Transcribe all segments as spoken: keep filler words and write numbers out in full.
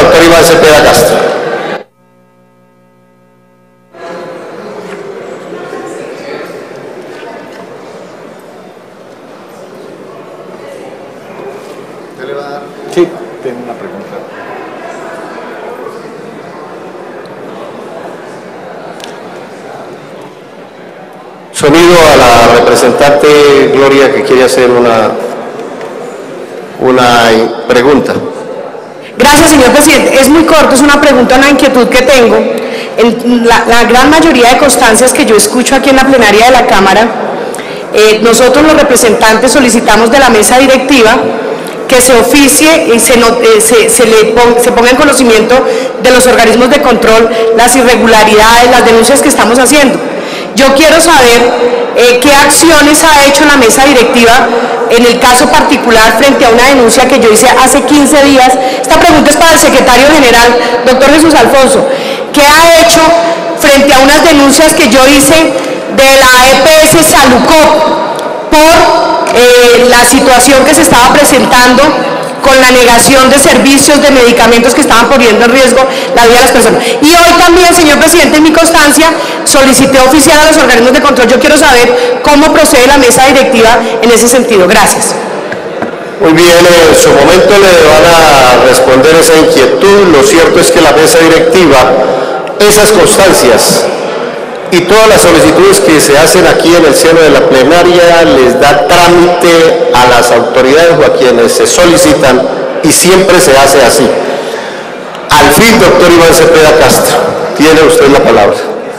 doctor Iván Cepeda Castro. Sí, tengo una pregunta. Sonido a la representante Gloria, que quiere hacer una, una pregunta. Gracias, señor presidente. Es muy corto, es una pregunta, una inquietud que tengo. En la, la gran mayoría de constancias que yo escucho aquí en la plenaria de la Cámara, eh, nosotros los representantes solicitamos de la mesa directiva que se oficie y se, no, eh, se, se, le pon, se ponga en conocimiento de los organismos de control las irregularidades, las denuncias que estamos haciendo. Yo quiero saber eh, qué acciones ha hecho la mesa directiva en el caso particular frente a una denuncia que yo hice hace quince días. Esta pregunta es para el secretario general, doctor Jesús Alfonso. ¿Qué ha hecho frente a unas denuncias que yo hice de la E P S Salucop por eh, la situación que se estaba presentando con la negación de servicios, de medicamentos que estaban poniendo en riesgo la vida de las personas? Y hoy también, señor presidente, en mi constancia solicité oficial a los organismos de control. Yo quiero saber cómo procede la mesa directiva en ese sentido. Gracias. Muy bien, en su momento le van a responder esa inquietud. Lo cierto es que la mesa directiva, esas constancias y todas las solicitudes que se hacen aquí en el seno de la plenaria les da trámite a las autoridades o a quienes se solicitan, y siempre se hace así. Al fin, doctor Iván Cepeda Castro, tiene usted la palabra.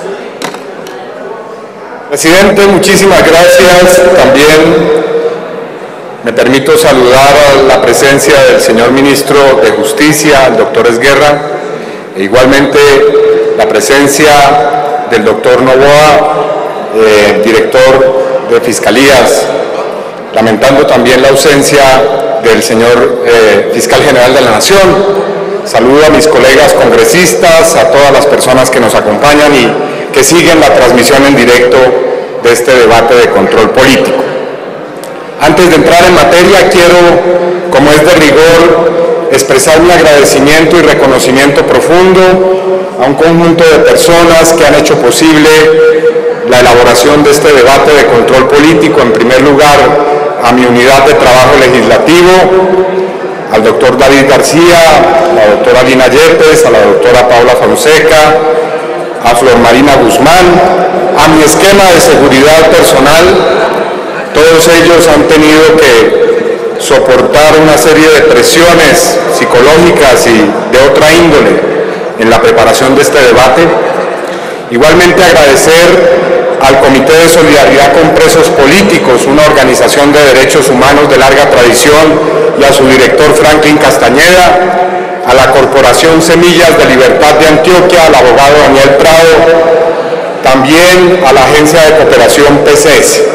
Presidente, muchísimas gracias. También me permito saludar a la presencia del señor ministro de Justicia, el doctor Esguerra, e igualmente la presencia del doctor Novoa, eh, director de Fiscalías, lamentando también la ausencia del señor eh, fiscal general de la Nación. Saludo a mis colegas congresistas, a todas las personas que nos acompañan y que siguen la transmisión en directo de este debate de control político. Antes de entrar en materia, quiero, como es de rigor, expresar mi agradecimiento y reconocimiento profundo a un conjunto de personas que han hecho posible la elaboración de este debate de control político. En primer lugar, a mi unidad de trabajo legislativo, al doctor David García, a la doctora Lina Yepes, a la doctora Paula Fonseca, a Flor Marina Guzmán, a mi esquema de seguridad personal. Todos ellos han tenido que soportar una serie de presiones psicológicas y de otra índole en la preparación de este debate. Igualmente agradecer al Comité de Solidaridad con Presos Políticos, una organización de derechos humanos de larga tradición, y a su director Franklin Castañeda, a la Corporación Semillas de Libertad de Antioquia, al abogado Daniel Prado, también a la Agencia de Cooperación P C S.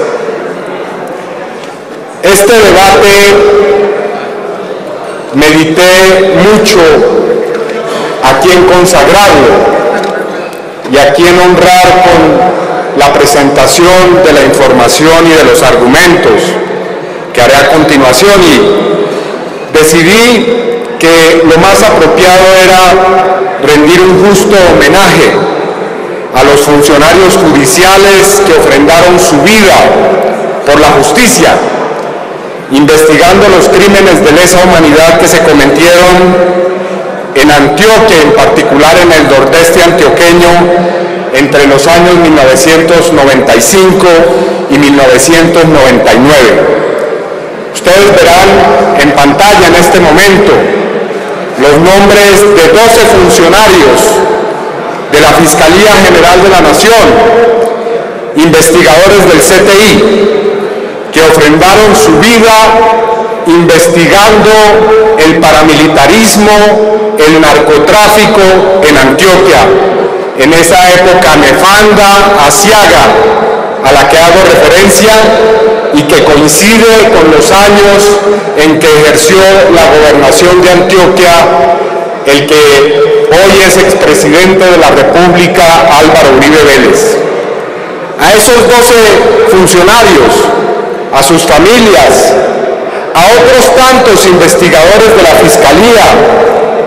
Este debate medité mucho a quién consagrarlo y a quién honrar con la presentación de la información y de los argumentos que haré a continuación, y decidí que lo más apropiado era rendir un justo homenaje a los funcionarios judiciales que ofrendaron su vida por la justicia, investigando los crímenes de lesa humanidad que se cometieron en Antioquia, en particular en el nordeste antioqueño, entre los años mil novecientos noventa y cinco y mil novecientos noventa y nueve. Ustedes verán en pantalla en este momento los nombres de doce funcionarios de la Fiscalía General de la Nación, investigadores del C T I, que ofrendaron su vida investigando el paramilitarismo, el narcotráfico en Antioquia, en esa época nefanda, aciaga, a la que hago referencia y que coincide con los años en que ejerció la gobernación de Antioquia el que hoy es expresidente de la República, Álvaro Uribe Vélez. A esos doce funcionarios, a sus familias, a otros tantos investigadores de la Fiscalía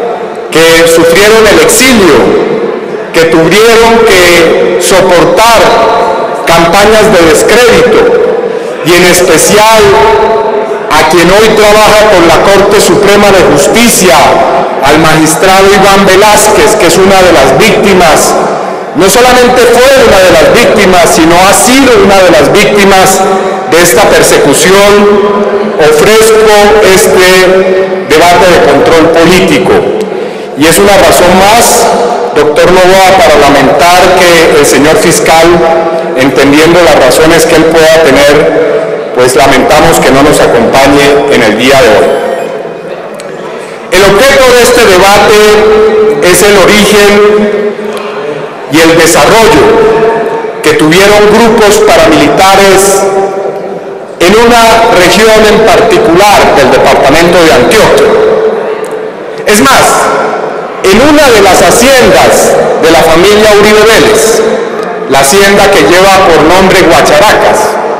que sufrieron el exilio, que tuvieron que soportar campañas de descrédito, y en especial a quien hoy trabaja con la Corte Suprema de Justicia, al magistrado Iván Velázquez, que es una de las víctimas, no solamente fue una de las víctimas, sino ha sido una de las víctimas de esta persecución. Ofrezco este debate de control político. Y es una razón más, doctor Noboa, para lamentar que el señor fiscal, entendiendo las razones que él pueda tener, pues lamentamos que no nos acompañe en el día de hoy. El objeto de este debate es el origen y el desarrollo que tuvieron grupos paramilitares en una región en particular del departamento de Antioquia. Es más, en una de las haciendas de la familia Uribe Vélez, la hacienda que lleva por nombre Guacharacas,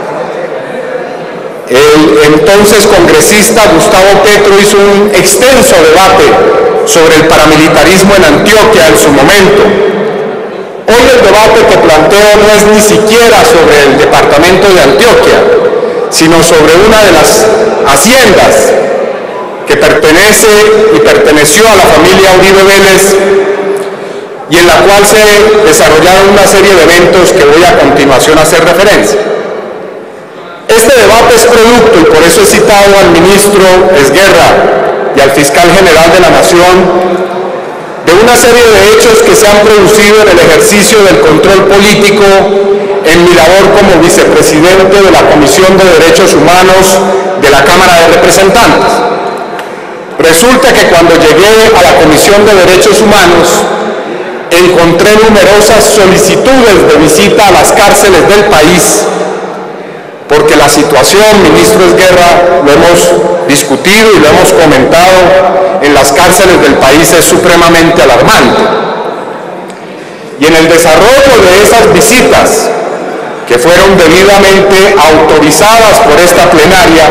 el entonces congresista Gustavo Petro hizo un extenso debate sobre el paramilitarismo en Antioquia en su momento. Hoy el debate que planteo no es ni siquiera sobre el departamento de Antioquia, sino sobre una de las haciendas que pertenece y perteneció a la familia Uribe Vélez, y en la cual se desarrollaron una serie de eventos que voy a continuación a hacer referencia. Este debate es producto, y por eso he citado al ministro Esguerra y al fiscal general de la Nación, de una serie de hechos que se han producido en el ejercicio del control político en mi labor como vicepresidente de la Comisión de Derechos Humanos de la Cámara de Representantes. Resulta que cuando llegué a la Comisión de Derechos Humanos, encontré numerosas solicitudes de visita a las cárceles del país, porque la situación, ministro Esguerra, lo hemos discutido y lo hemos comentado, en las cárceles del país es supremamente alarmante. Y en el desarrollo de esas visitas, que fueron debidamente autorizadas por esta plenaria,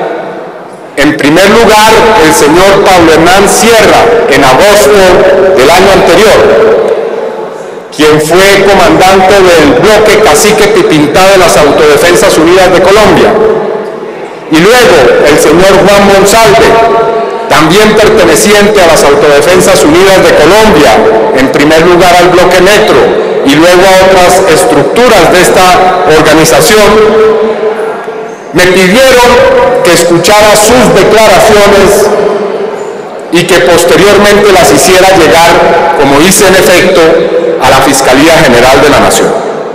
en primer lugar, el señor Pablo Hernán Sierra, en agosto del año anterior, quien fue comandante del bloque Cacique Pipintá de las Autodefensas Unidas de Colombia, y luego el señor Juan Monsalve, también perteneciente a las Autodefensas Unidas de Colombia, en primer lugar al bloque Metro, y luego a otras estructuras de esta organización, me pidieron que escuchara sus declaraciones y que posteriormente las hiciera llegar, como hice en efecto, a la Fiscalía General de la Nación.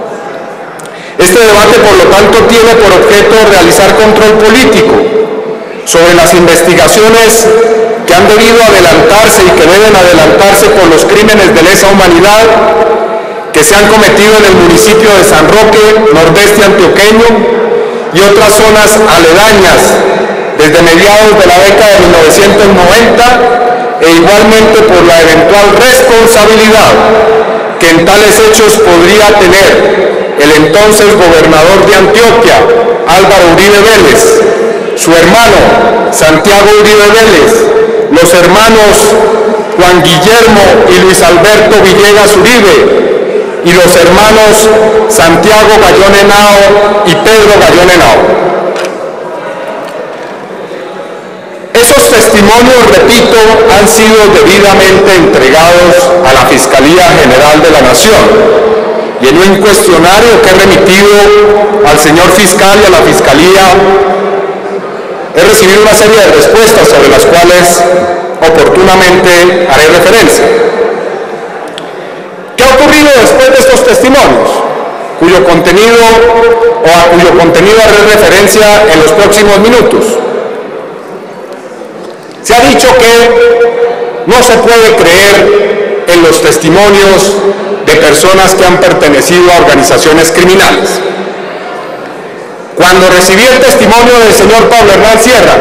Este debate, por lo tanto, tiene por objeto realizar control político sobre las investigaciones que han debido adelantarse y que deben adelantarse por los crímenes de lesa humanidad que se han cometido en el municipio de San Roque, nordeste antioqueño, y otras zonas aledañas desde mediados de la década de mil novecientos noventa, e igualmente por la eventual responsabilidad que en tales hechos podría tener el entonces gobernador de Antioquia, Álvaro Uribe Vélez, su hermano Santiago Uribe Vélez, los hermanos Juan Guillermo y Luis Alberto Villegas Uribe, y los hermanos Santiago Gallón Henao y Pedro Gallón Henao. Esos testimonios, repito, han sido debidamente entregados a la Fiscalía General de la Nación, y en un cuestionario que he remitido al señor fiscal y a la Fiscalía he recibido una serie de respuestas sobre las cuales oportunamente haré referencia. ¿Qué ha ocurrido después de estos testimonios, cuyo contenido o a cuyo contenido haré referencia en los próximos minutos? Se ha dicho que no se puede creer en los testimonios de personas que han pertenecido a organizaciones criminales. Cuando recibí el testimonio del señor Pablo Hernán Sierra,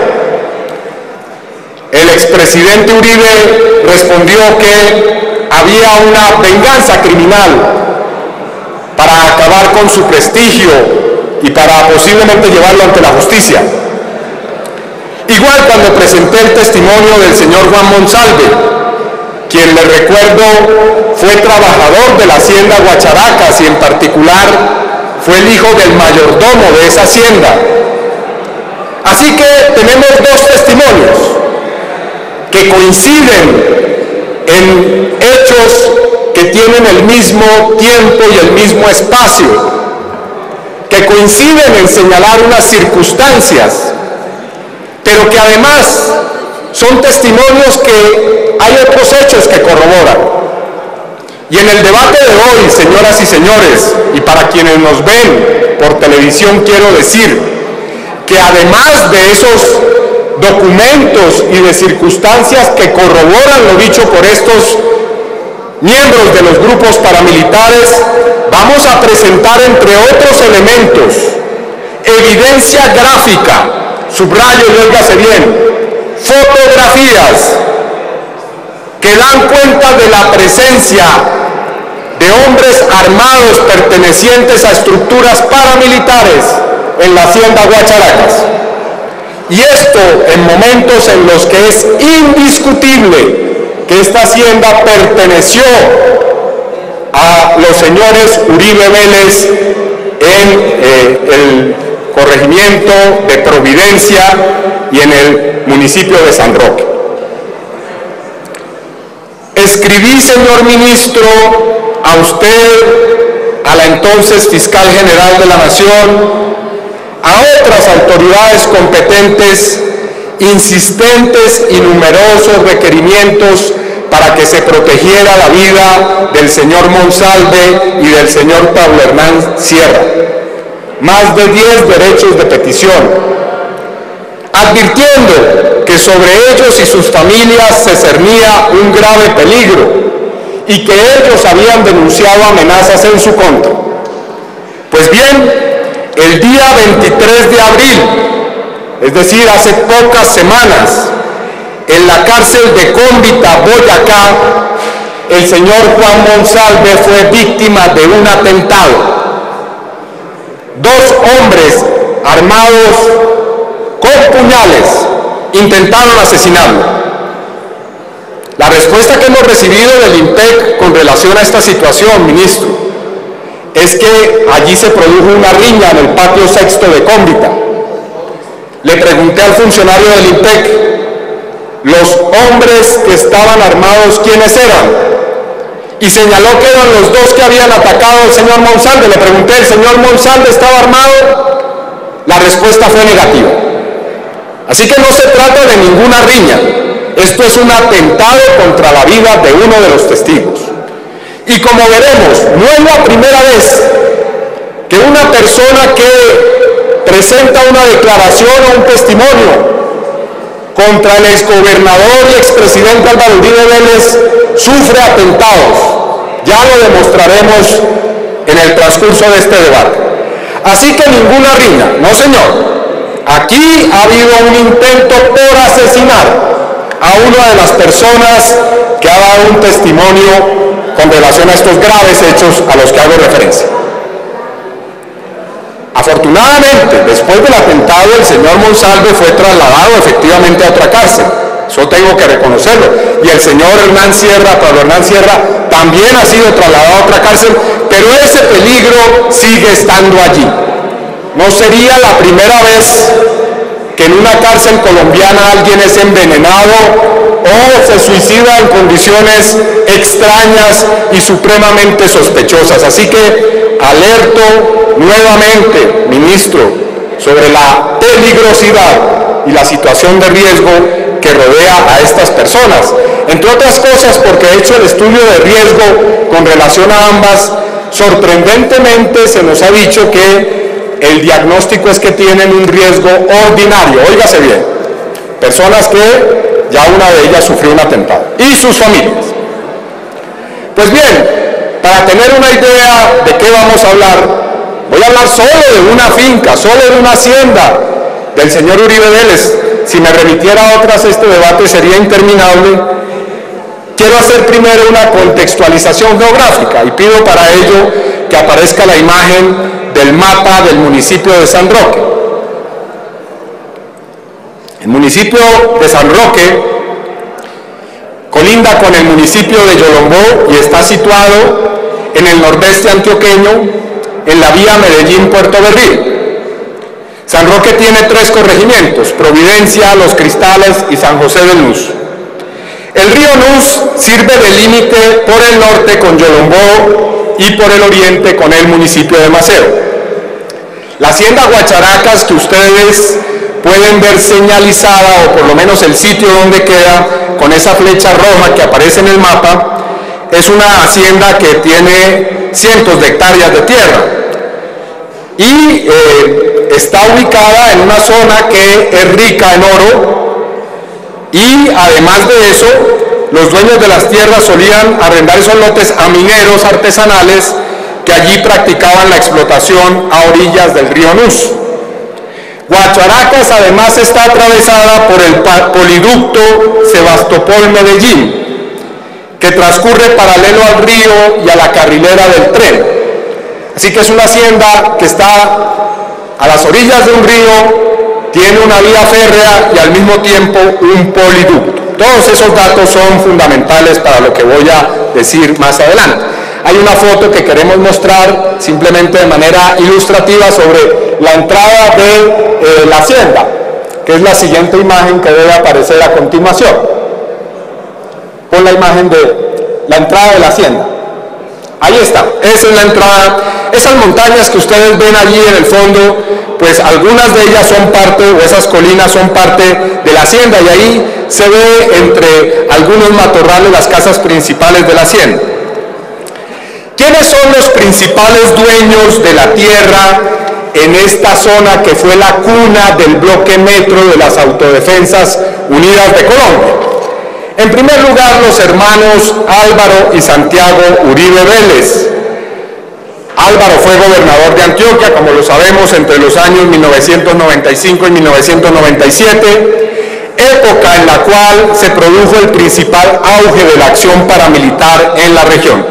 el expresidente Uribe respondió que había una venganza criminal para acabar con su prestigio y para posiblemente llevarlo ante la justicia. Igual cuando presenté el testimonio del señor Juan Monsalve, quien, les recuerdo, fue trabajador de la hacienda Guacharacas y en particular fue el hijo del mayordomo de esa hacienda. Así que tenemos dos testimonios que coinciden en hechos que tienen el mismo tiempo y el mismo espacio, que coinciden en señalar unas circunstancias, pero que además son testimonios que hay otros hechos que corroboran. Y en el debate de hoy, señoras y señores, y para quienes nos ven por televisión, quiero decir que además de esos documentos y de circunstancias que corroboran lo dicho por estos miembros de los grupos paramilitares, vamos a presentar, entre otros elementos, evidencia gráfica, subrayo y óigase bien, fotografías que dan cuenta de la presencia de hombres armados pertenecientes a estructuras paramilitares en la hacienda Guacharacas. Y esto en momentos en los que es indiscutible que esta hacienda perteneció a los señores Uribe Vélez en eh, el corregimiento de Providencia y en el municipio de San Roque. Escribí, señor ministro, a usted, a la entonces fiscal general de la Nación, a otras autoridades competentes, insistentes y numerosos requerimientos para que se protegiera la vida del señor Monsalve y del señor Pablo Hernán Sierra. Más de diez derechos de petición, advirtiendo que sobre ellos y sus familias se cernía un grave peligro y que ellos habían denunciado amenazas en su contra. Pues bien, el día veintitrés de abril, es decir, hace pocas semanas, en la cárcel de Cómbita, Boyacá, el señor Juan Monsalve fue víctima de un atentado. Dos hombres armados con puñales intentaron asesinarlo. La respuesta que hemos recibido del IMPEC con relación a esta situación, ministro, es que allí se produjo una riña en el patio sexto de Cómbita. Le pregunté al funcionario del IMPEC, los hombres que estaban armados, ¿quiénes eran? Y señaló que eran los dos que habían atacado al señor Monsalve. Le pregunté, ¿el señor Monsalve estaba armado? La respuesta fue negativa. Así que no se trata de ninguna riña. Esto es un atentado contra la vida de uno de los testigos. Y como veremos, no es la primera vez que una persona que presenta una declaración o un testimonio contra el exgobernador y expresidente Álvaro Uribe Vélez sufre atentados. Ya lo demostraremos en el transcurso de este debate. Así que ninguna riña, no señor. Aquí ha habido un intento por asesinar a una de las personas que ha dado un testimonio con relación a estos graves hechos a los que hago referencia. Afortunadamente, después del atentado, el señor Monsalve fue trasladado efectivamente a otra cárcel. Eso tengo que reconocerlo. Y el señor Hernán Sierra, Pablo Hernán Sierra, también ha sido trasladado a otra cárcel, pero ese peligro sigue estando allí. No sería la primera vez que en una cárcel colombiana alguien es envenenado o se suicida en condiciones extrañas y supremamente sospechosas. Así que alerto nuevamente, ministro, sobre la peligrosidad y la situación de riesgo que rodea a estas personas. Entre otras cosas porque he hecho el estudio de riesgo con relación a ambas. Sorprendentemente se nos ha dicho que el diagnóstico es que tienen un riesgo ordinario. Óigase bien, personas que ya una de ellas sufrió un atentado y sus familias. Pues bien, para tener una idea de qué vamos a hablar, voy a hablar solo de una finca, solo de una hacienda del señor Uribe Vélez. Si me remitiera a otras, este debate sería interminable. Quiero hacer primero una contextualización geográfica y pido para ello que aparezca la imagen del mapa del municipio de San Roque. El municipio de San Roque colinda linda con el municipio de Yolombó y está situado en el nordeste antioqueño, en la vía Medellín-Puerto Berrío. San Roque tiene tres corregimientos: Providencia, Los Cristales y San José de Nus. El río Nus sirve de límite por el norte con Yolombó y por el oriente con el municipio de Maceo. La hacienda Guacharacas, que ustedes pueden ver señalizada, o por lo menos el sitio donde queda, con esa flecha roja que aparece en el mapa, es una hacienda que tiene cientos de hectáreas de tierra y eh, está ubicada en una zona que es rica en oro, y además de eso, los dueños de las tierras solían arrendar esos lotes a mineros artesanales que allí practicaban la explotación a orillas del río Nus. Guacharacas además está atravesada por el poliducto Sebastopol-Medellín, que transcurre paralelo al río y a la carrilera del tren. Así que es una hacienda que está a las orillas de un río, tiene una vía férrea y al mismo tiempo un poliducto. Todos esos datos son fundamentales para lo que voy a decir más adelante. Hay una foto que queremos mostrar simplemente de manera ilustrativa sobre la entrada de eh, la hacienda, que es la siguiente imagen que debe aparecer a continuación. Pon la imagen de la entrada de la hacienda. Ahí está, esa es la entrada. Esas montañas que ustedes ven allí en el fondo, pues algunas de ellas son parte, o esas colinas son parte de la hacienda, y ahí se ve entre algunos matorrales las casas principales de la hacienda. ¿Quiénes son los principales dueños de la tierra en esta zona que fue la cuna del bloque metro de las Autodefensas Unidas de Colombia? En primer lugar, los hermanos Álvaro y Santiago Uribe Vélez. Álvaro fue gobernador de Antioquia, como lo sabemos, entre los años mil novecientos noventa y cinco y mil novecientos noventa y siete, época en la cual se produjo el principal auge de la acción paramilitar en la región.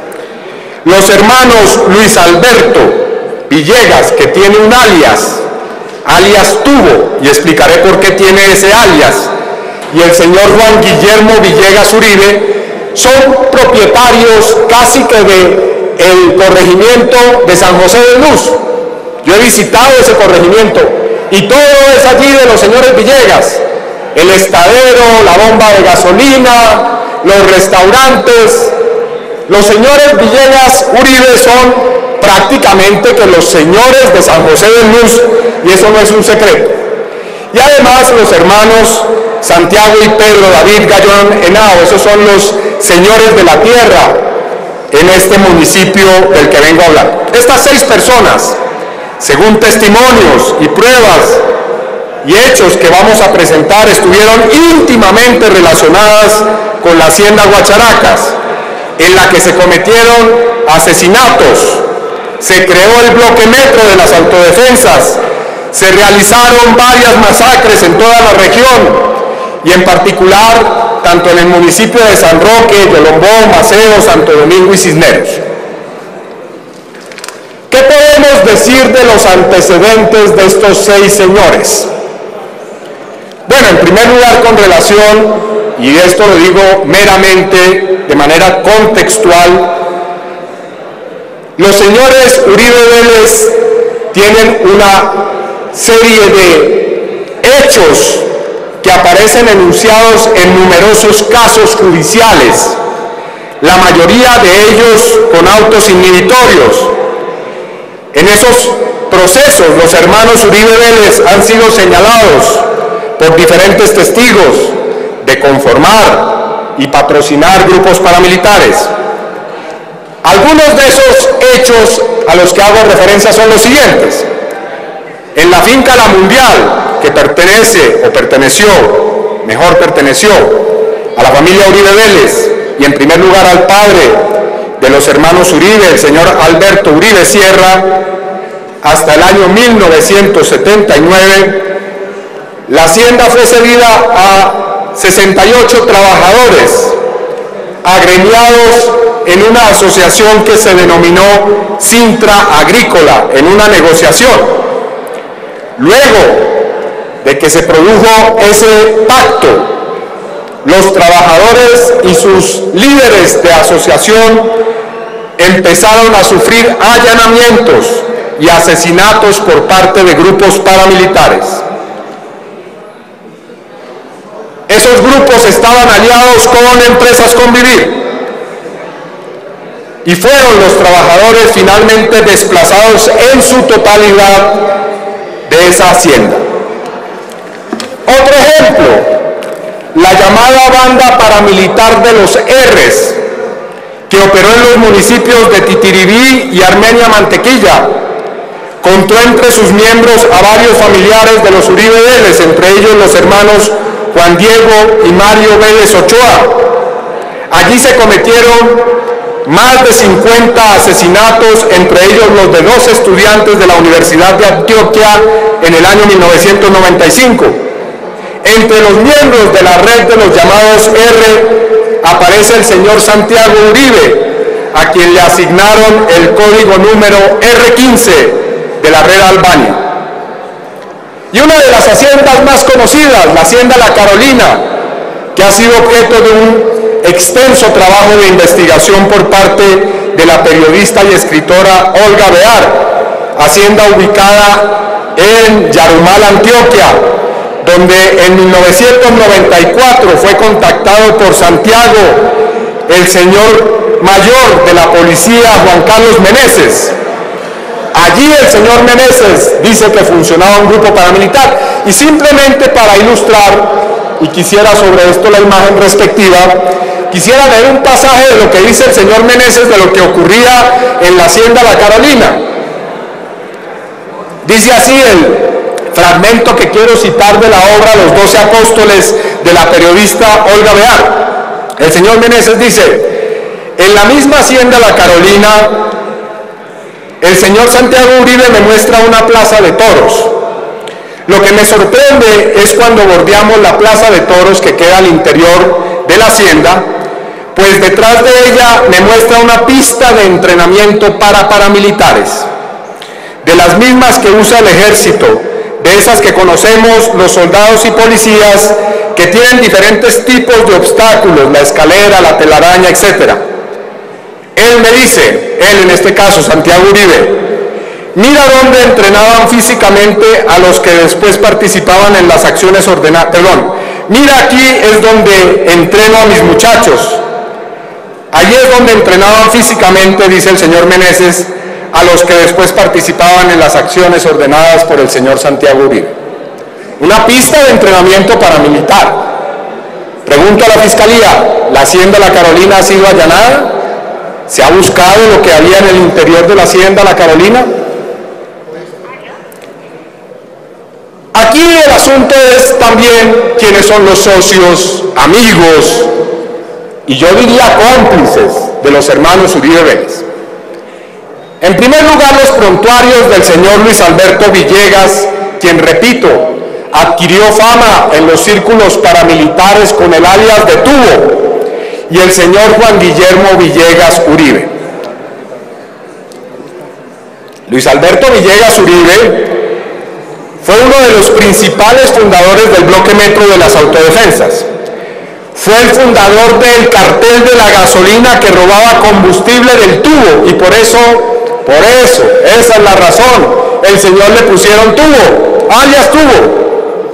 Los hermanos Luis Alberto Villegas, que tiene un alias, alias Tubo, y explicaré por qué tiene ese alias, y el señor Juan Guillermo Villegas Uribe, son propietarios casi que de el corregimiento de San José de Nus. Yo he visitado ese corregimiento y todo es allí de los señores Villegas: el estadero, la bomba de gasolina, los restaurantes. Los señores Villegas Uribe son prácticamente que los señores de San José de Nus, y eso no es un secreto. Y además los hermanos Santiago y Pedro David Gallón Henao, esos son los señores de la tierra en este municipio del que vengo a hablar. Estas seis personas, según testimonios y pruebas y hechos que vamos a presentar, estuvieron íntimamente relacionadas con la hacienda Guacharacas, en la que se cometieron asesinatos, se creó el bloque metro de las autodefensas, se realizaron varias masacres en toda la región, y en particular tanto en el municipio de San Roque, Yolombó, Maceo, Santo Domingo y Cisneros. ¿Qué podemos decir de los antecedentes de estos seis señores? Bueno, en primer lugar, con relación, y esto lo digo meramente de manera contextual, los señores Uribe Vélez tienen una serie de hechos que aparecen enunciados en numerosos casos judiciales, la mayoría de ellos con autos inhibitorios. En esos procesos, los hermanos Uribe Vélez han sido señalados por diferentes testigos de conformar y patrocinar grupos paramilitares. Algunos de esos hechos a los que hago referencia son los siguientes. En la finca La Mundial, que pertenece o perteneció, mejor perteneció, a la familia Uribe Vélez, y en primer lugar al padre de los hermanos Uribe, el señor Alberto Uribe Sierra, hasta el año mil novecientos setenta y nueve, la hacienda fue cedida a sesenta y ocho trabajadores agremiados en una asociación que se denominó Sintra Agrícola, en una negociación. Luego de que se produjo ese pacto, los trabajadores y sus líderes de asociación empezaron a sufrir allanamientos y asesinatos por parte de grupos paramilitares. Esos grupos estaban aliados con Empresas Convivir y fueron los trabajadores finalmente desplazados en su totalidad de esa hacienda. Otro ejemplo, la llamada banda paramilitar de los R's, que operó en los municipios de Titiribí y Armenia Mantequilla, contó entre sus miembros a varios familiares de los Uribe Vélez, entre ellos los hermanos Juan Diego y Mario Vélez Ochoa. Allí se cometieron más de cincuenta asesinatos, entre ellos los de dos estudiantes de la Universidad de Antioquia en el año mil novecientos noventa y cinco. Entre los miembros de la red de los llamados R aparece el señor Santiago Uribe, a quien le asignaron el código número R quince de la red Albania. Y una de las haciendas más conocidas, la hacienda La Carolina, que ha sido objeto de un extenso trabajo de investigación por parte de la periodista y escritora Olga Bear, hacienda ubicada en Yarumal, Antioquia, donde en mil novecientos noventa y cuatro fue contactado por Santiago el señor mayor de la policía, Juan Carlos Meneses. Allí el señor Meneses dice que funcionaba un grupo paramilitar, y simplemente para ilustrar, y quisiera sobre esto la imagen respectiva, quisiera leer un pasaje de lo que dice el señor Meneses de lo que ocurría en la hacienda La Carolina. Dice así el fragmento que quiero citar de la obra Los Doce Apóstoles de la periodista Olga Bear. El señor Meneses dice: en la misma hacienda La Carolina, el señor Santiago Uribe me muestra una plaza de toros. Lo que me sorprende es cuando bordeamos la plaza de toros que queda al interior de la hacienda, pues detrás de ella me muestra una pista de entrenamiento para paramilitares, de las mismas que usa el ejército, de esas que conocemos los soldados y policías, que tienen diferentes tipos de obstáculos, la escalera, la telaraña, etcétera. Él me dice, él en este caso, Santiago Uribe, mira dónde entrenaban físicamente a los que después participaban en las acciones ordenadas, perdón, mira aquí es donde entreno a mis muchachos. Allí es donde entrenaban físicamente, dice el señor Meneses, a los que después participaban en las acciones ordenadas por el señor Santiago Uribe. Una pista de entrenamiento paramilitar. Pregunto a la Fiscalía, ¿la hacienda La Carolina ha sido allanada? ¿Se ha buscado lo que había en el interior de la hacienda La Carolina? Aquí el asunto es también quiénes son los socios, amigos y yo diría cómplices de los hermanos Uribe Vélez. En primer lugar, los prontuarios del señor Luis Alberto Villegas, quien, repito, adquirió fama en los círculos paramilitares con el alias de Tubo, y el señor Juan Guillermo Villegas Uribe. Luis Alberto Villegas Uribe fue uno de los principales fundadores del bloque Metro de las autodefensas. Fue el fundador del cartel de la gasolina que robaba combustible del Tubo, y por eso, por eso, esa es la razón, el señor le pusieron Tubo, alias Tubo.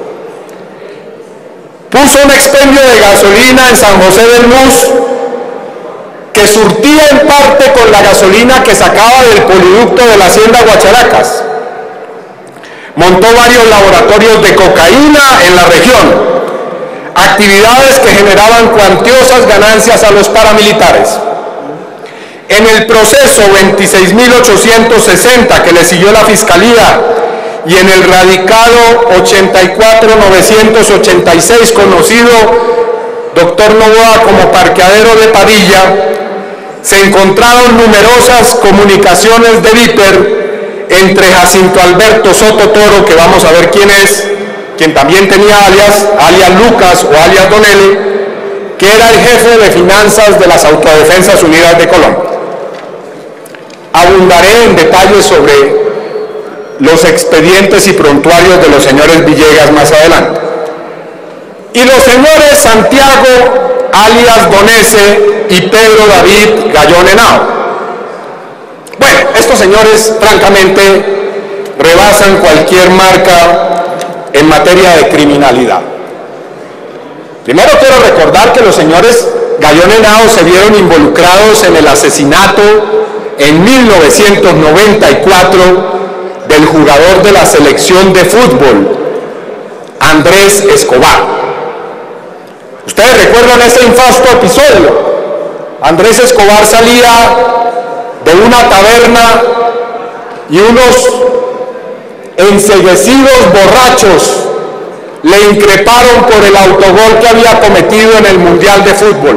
Puso un expendio de gasolina en San José del Mus que surtía en parte con la gasolina que sacaba del poliducto de la hacienda Guacharacas. Montó varios laboratorios de cocaína en la región, actividades que generaban cuantiosas ganancias a los paramilitares. En el proceso veintiséis mil ochocientos sesenta que le siguió la Fiscalía y en el radicado ochenta y cuatro mil novecientos ochenta y seis, conocido doctor Novoa como parqueadero de Padilla, se encontraron numerosas comunicaciones de Viper entre Jacinto Alberto Soto Toro, que vamos a ver quién es, quien también tenía alias, alias Lucas o alias Don L, que era el jefe de finanzas de las Autodefensas Unidas de Colombia. Abundaré en detalles sobre los expedientes y prontuarios de los señores Villegas más adelante. Y los señores Santiago alias Donese, y Pedro David Gallón Henao. Bueno, estos señores francamente rebasan cualquier marca en materia de criminalidad. Primero quiero recordar que los señores Gallón Henao se vieron involucrados en el asesinato en mil novecientos noventa y cuatro del jugador de la selección de fútbol, Andrés Escobar. Ustedes recuerdan ese infausto episodio. Andrés Escobar salía de una taberna y unos enceguecidos borrachos le increparon por el autogol que había cometido en el Mundial de Fútbol.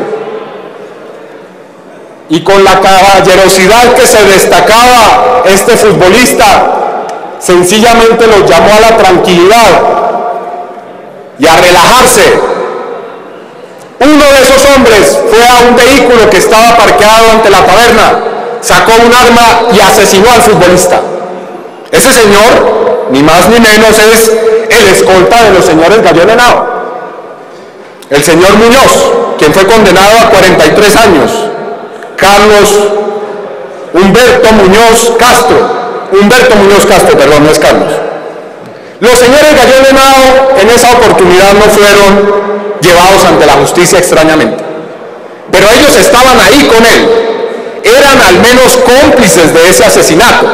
Y con la caballerosidad que se destacaba este futbolista, sencillamente los llamó a la tranquilidad y a relajarse. Uno de esos hombres fue a un vehículo que estaba parqueado ante la taberna, sacó un arma y asesinó al futbolista. Ese señor, ni más ni menos, es el escolta de los señores Gallón Henao, el señor Muñoz, quien fue condenado a cuarenta y tres años, Carlos Humberto Muñoz Castro, Humberto Muñoz Castro, perdón, no es Carlos. Los señores Gallón Henao en esa oportunidad no fueron llevados ante la justicia extrañamente, pero ellos estaban ahí con él, eran al menos cómplices de ese asesinato,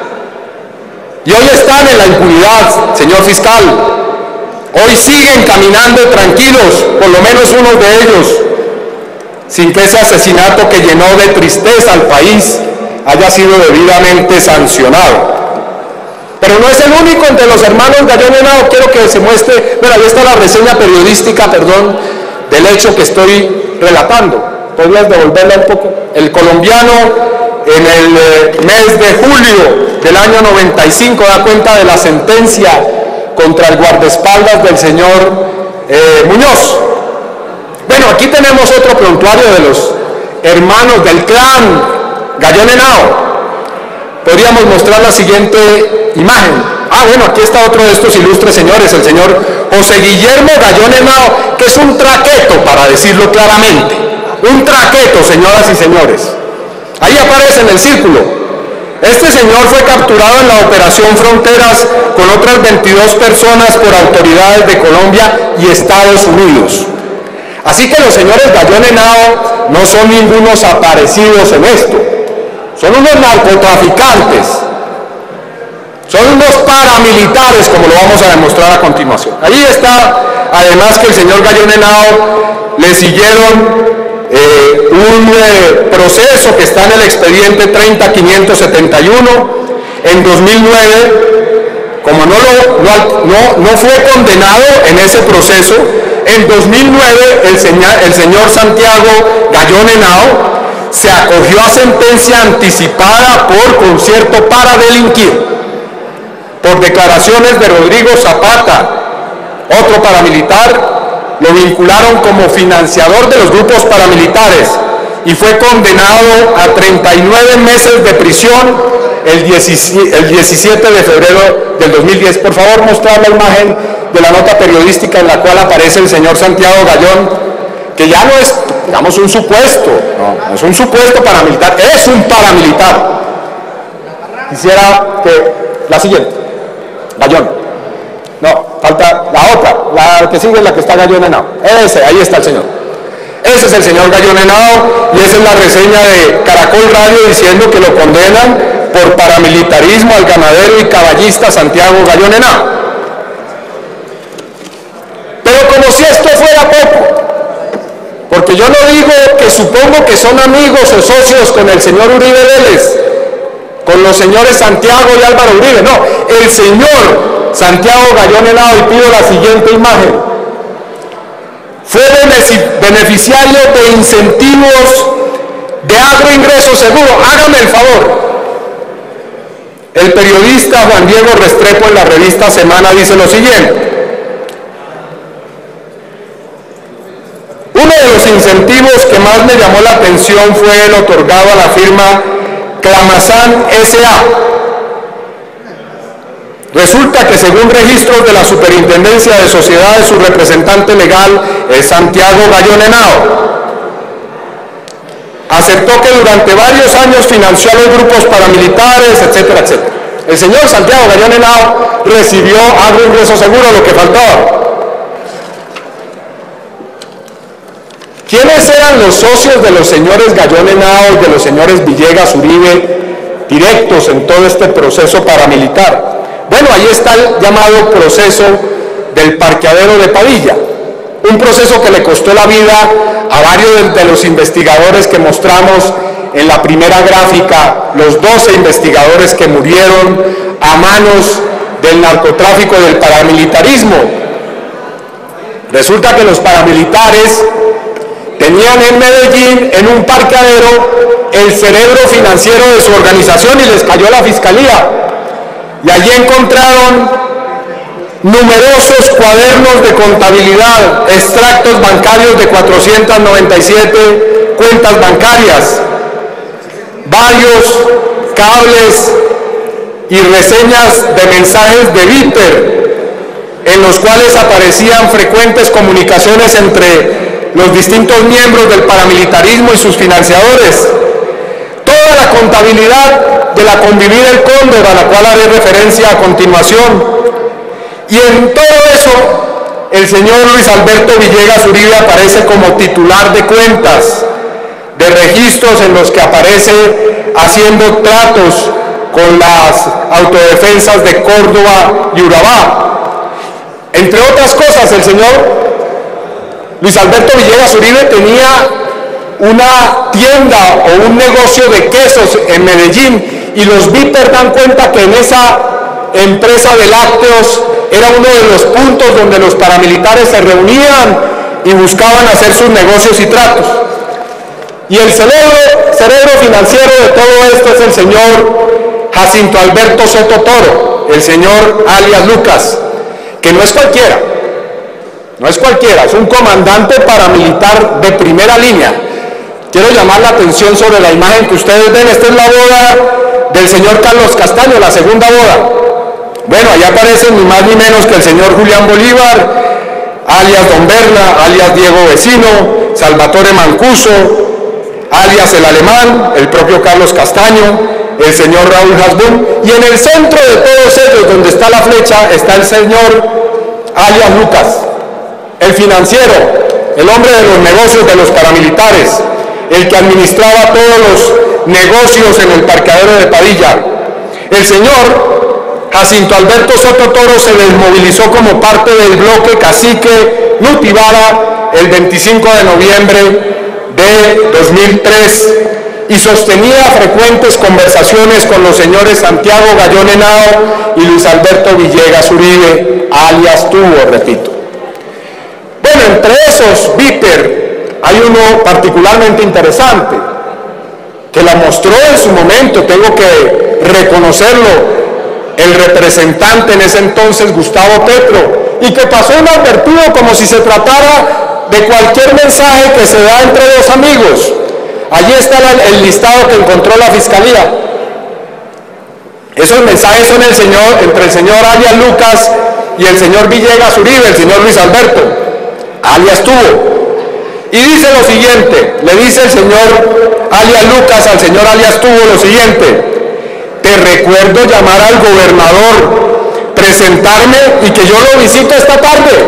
y hoy están en la impunidad, señor fiscal. Hoy siguen caminando tranquilos, por lo menos unos de ellos, sin que ese asesinato que llenó de tristeza al país haya sido debidamente sancionado. Pero no es el único entre los hermanos Gallón Henao. Quiero que se muestre, bueno, ahí está la reseña periodística, perdón, del hecho que estoy relatando. ¿Podrías devolverla un poco? El colombiano en el eh, mes de julio del año noventa y cinco da cuenta de la sentencia contra el guardaespaldas del señor eh, Muñoz. Bueno, aquí tenemos otro prontuario de los hermanos del clan Gallón Henao. Podríamos mostrar la siguiente imagen. Ah, bueno, aquí está otro de estos ilustres señores, el señor José Guillermo Gallón Henao, que es un traqueto, para decirlo claramente. Un traqueto, señoras y señores. Ahí aparece en el círculo. Este señor fue capturado en la Operación Fronteras con otras veintidós personas por autoridades de Colombia y Estados Unidos. Así que los señores Gallón Henao no son ningunos aparecidos en esto. Son unos narcotraficantes. Son unos paramilitares, como lo vamos a demostrar a continuación. Ahí está, además, que el señor Gallón Henao le siguieron Eh, un eh, proceso que está en el expediente treinta quinientos setenta y uno. En dos mil nueve, como no, lo, no, no, no fue condenado en ese proceso, en dos mil nueve el señor, el señor Santiago Gallón Henao se acogió a sentencia anticipada por concierto para delinquir, por declaraciones de Rodrigo Zapata, otro paramilitar. Lo vincularon como financiador de los grupos paramilitares y fue condenado a treinta y nueve meses de prisión el diecisiete de febrero del dos mil diez. Por favor, mostrar la imagen de la nota periodística en la cual aparece el señor Santiago Gallón, que ya no es, digamos, un supuesto, no, no es un supuesto paramilitar, es un paramilitar. Quisiera que la siguiente, Gallón. No, falta la otra, la que sigue es la que está Gallón Henao. Ese, ahí está el señor. Ese es el señor Gallón Henao y esa es la reseña de Caracol Radio diciendo que lo condenan por paramilitarismo al ganadero y caballista Santiago Gallón Henao. Pero como si esto fuera poco, porque yo no digo que supongo que son amigos o socios con el señor Uribe Vélez, con los señores Santiago y Álvaro Uribe, no, el señor Santiago Gallón Henao, y pido la siguiente imagen, fue beneficiario de incentivos de agroingreso seguro. Hágame el favor. El periodista Juan Diego Restrepo en la revista Semana dice lo siguiente: uno de los incentivos que más me llamó la atención fue el otorgado a la firma Clamazán S A Resulta que según registros de la Superintendencia de Sociedades, su representante legal es Santiago Gallón Henao. Aceptó que durante varios años financió a los grupos paramilitares, etcétera, etcétera. El señor Santiago Gallón Henao recibió algo ingreso seguro, lo que faltaba. ¿Quiénes eran los socios de los señores Gallón Henao y de los señores Villegas Uribe directos en todo este proceso paramilitar? Bueno, ahí está el llamado proceso del parqueadero de Padilla, un proceso que le costó la vida a varios de los investigadores que mostramos en la primera gráfica, los doce investigadores que murieron a manos del narcotráfico y del paramilitarismo. Resulta que los paramilitares tenían en Medellín, en un parqueadero, el cerebro financiero de su organización y les cayó la fiscalía. Y allí encontraron numerosos cuadernos de contabilidad, extractos bancarios de cuatrocientas noventa y siete cuentas bancarias, varios cables y reseñas de mensajes de Viper, en los cuales aparecían frecuentes comunicaciones entre los distintos miembros del paramilitarismo y sus financiadores. Toda la contabilidad de la Convivir del Cóndor, a la cual haré referencia a continuación. Y en todo eso, el señor Luis Alberto Villegas Uribe aparece como titular de cuentas, de registros en los que aparece haciendo tratos con las autodefensas de Córdoba y Urabá. Entre otras cosas, el señor Luis Alberto Villegas Uribe tenía una tienda o un negocio de quesos en Medellín y los Viper dan cuenta que en esa empresa de lácteos era uno de los puntos donde los paramilitares se reunían y buscaban hacer sus negocios y tratos. Y el cerebro, cerebro financiero de todo esto es el señor Jacinto Alberto Soto Toro, el señor alias Lucas, que no es cualquiera, no es cualquiera, es un comandante paramilitar de primera línea. Quiero llamar la atención sobre la imagen que ustedes ven. Esta es la boda del señor Carlos Castaño, la segunda boda. Bueno, ahí aparecen ni más ni menos que el señor Julián Bolívar, alias Don Berna, alias Diego Vecino, Salvatore Mancuso, alias el Alemán, el propio Carlos Castaño, el señor Raúl Hasbún, y en el centro de todos ellos, donde está la flecha, está el señor alias Lucas, el financiero, el hombre de los negocios de los paramilitares, el que administraba todos los negocios en el parqueadero de Padilla. El señor Jacinto Alberto Soto Toro se desmovilizó como parte del bloque Cacique Nutibara el veinticinco de noviembre de dos mil tres y sostenía frecuentes conversaciones con los señores Santiago Gallón Henao y Luis Alberto Villegas Uribe, alias Tubo, repito. Bueno, entre esos Viper hay uno particularmente interesante, que la mostró en su momento, tengo que reconocerlo, el representante en ese entonces, Gustavo Petro, y que pasó inadvertido como si se tratara de cualquier mensaje que se da entre dos amigos. Allí está el listado que encontró la Fiscalía. Esos mensajes son el señor, entre el señor alias Lucas y el señor Villegas Uribe, el señor Luis Alberto, alias Tubo. Y dice lo siguiente, le dice el señor alias Lucas al señor alias Tubo lo siguiente: te recuerdo llamar al gobernador, presentarme y que yo lo visite esta tarde.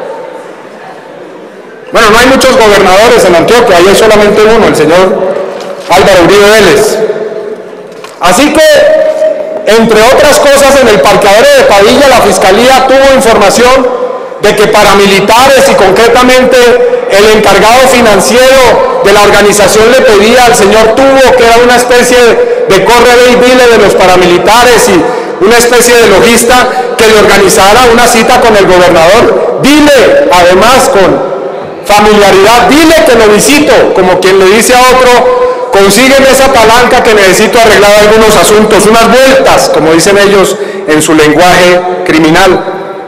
Bueno, no hay muchos gobernadores en Antioquia, ahí hay solamente uno, el señor Álvaro Uribe Vélez. Así que, entre otras cosas, en el parqueadero de Padilla la Fiscalía tuvo información de que paramilitares y concretamente el encargado financiero de la organización le pedía al señor Tubo, que era una especie de corre ve y dile de los paramilitares y una especie de logista, que le organizara una cita con el gobernador. Dile, además con familiaridad, dile que lo visito, como quien le dice a otro, consígueme esa palanca que necesito arreglar algunos asuntos, unas vueltas, como dicen ellos en su lenguaje criminal.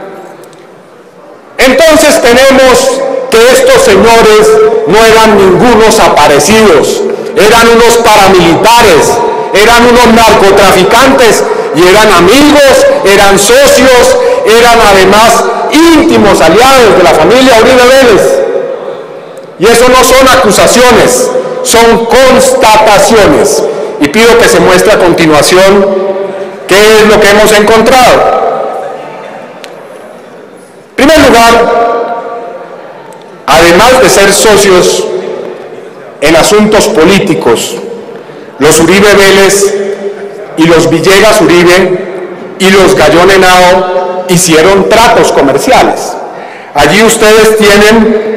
Entonces tenemos que estos señores no eran ningunos aparecidos, eran unos paramilitares, eran unos narcotraficantes y eran amigos, eran socios, eran además íntimos aliados de la familia Uribe Vélez. Y eso no son acusaciones, son constataciones. Y pido que se muestre a continuación qué es lo que hemos encontrado. En primer lugar, además de ser socios en asuntos políticos, los Uribe Vélez y los Villegas Uribe y los Gallón Henao hicieron tratos comerciales. Allí ustedes tienen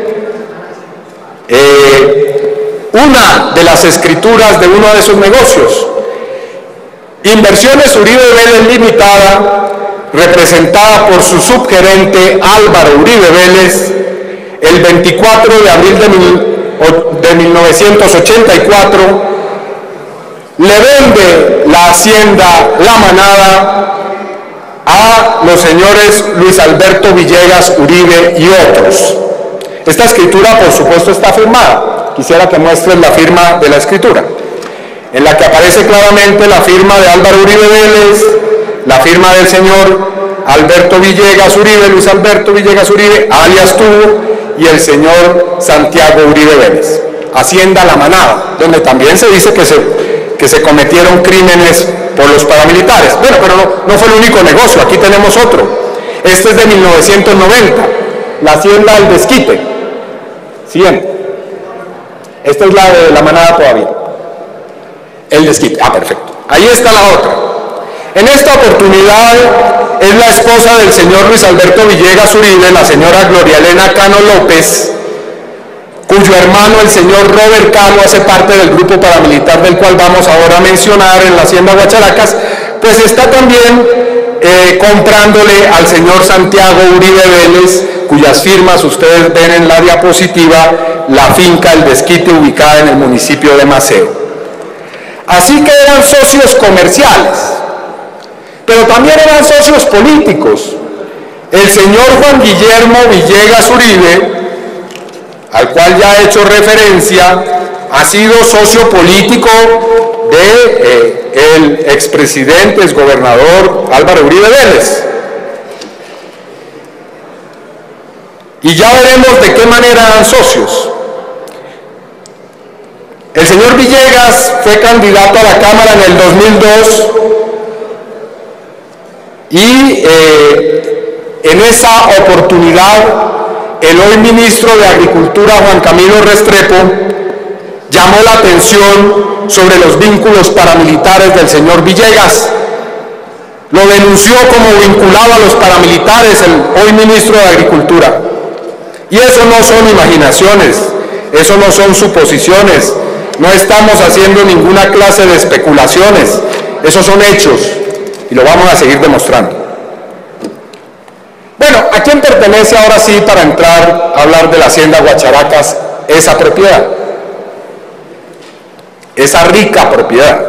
eh, una de las escrituras de uno de esos negocios. Inversiones Uribe Vélez Limitada, representada por su subgerente Álvaro Uribe Vélez, el veinticuatro de abril de, mil, de mil novecientos ochenta y cuatro, le vende la hacienda La Manada a los señores Luis Alberto Villegas Uribe y otros. Esta escritura, por supuesto, está firmada. Quisiera que muestren la firma de la escritura, en la que aparece claramente la firma de Álvaro Uribe Vélez, la firma del señor Alberto Villegas Uribe, Luis Alberto Villegas Uribe, alias Tubo, y el señor Santiago Uribe Vélez. Hacienda La Manada, donde también se dice que se, que se cometieron crímenes por los paramilitares. Bueno, pero no, no fue el único negocio, aquí tenemos otro. Este es de mil novecientos noventa, la Hacienda El Desquite, cien. Esta es la de La Manada todavía. El Desquite, ah, perfecto. Ahí está la otra. En esta oportunidad es la esposa del señor Luis Alberto Villegas Uribe, la señora Gloria Elena Cano López, cuyo hermano, el señor Robert Cano, hace parte del grupo paramilitar del cual vamos ahora a mencionar en la Hacienda Guacharacas, pues está también eh, comprándole al señor Santiago Uribe Vélez, cuyas firmas ustedes ven en la diapositiva, la finca El Desquite, ubicada en el municipio de Maceo. Así que eran socios comerciales, pero también eran socios políticos. El señor Juan Guillermo Villegas Uribe, al cual ya he hecho referencia, ha sido socio político de eh, el expresidente, exgobernador Álvaro Uribe Vélez. Y ya veremos de qué manera eran socios. El señor Villegas fue candidato a la Cámara en el dos mil dos y eh, en esa oportunidad el hoy ministro de Agricultura, Juan Camilo Restrepo, llamó la atención sobre los vínculos paramilitares del señor Villegas. Lo denunció como vinculado a los paramilitares, el hoy ministro de Agricultura. Y eso no son imaginaciones, eso no son suposiciones, no estamos haciendo ninguna clase de especulaciones, esos son hechos y lo vamos a seguir demostrando. Bueno, ¿a quién pertenece ahora sí, para entrar a hablar de la Hacienda Guacharacas, esa propiedad? Esa rica propiedad.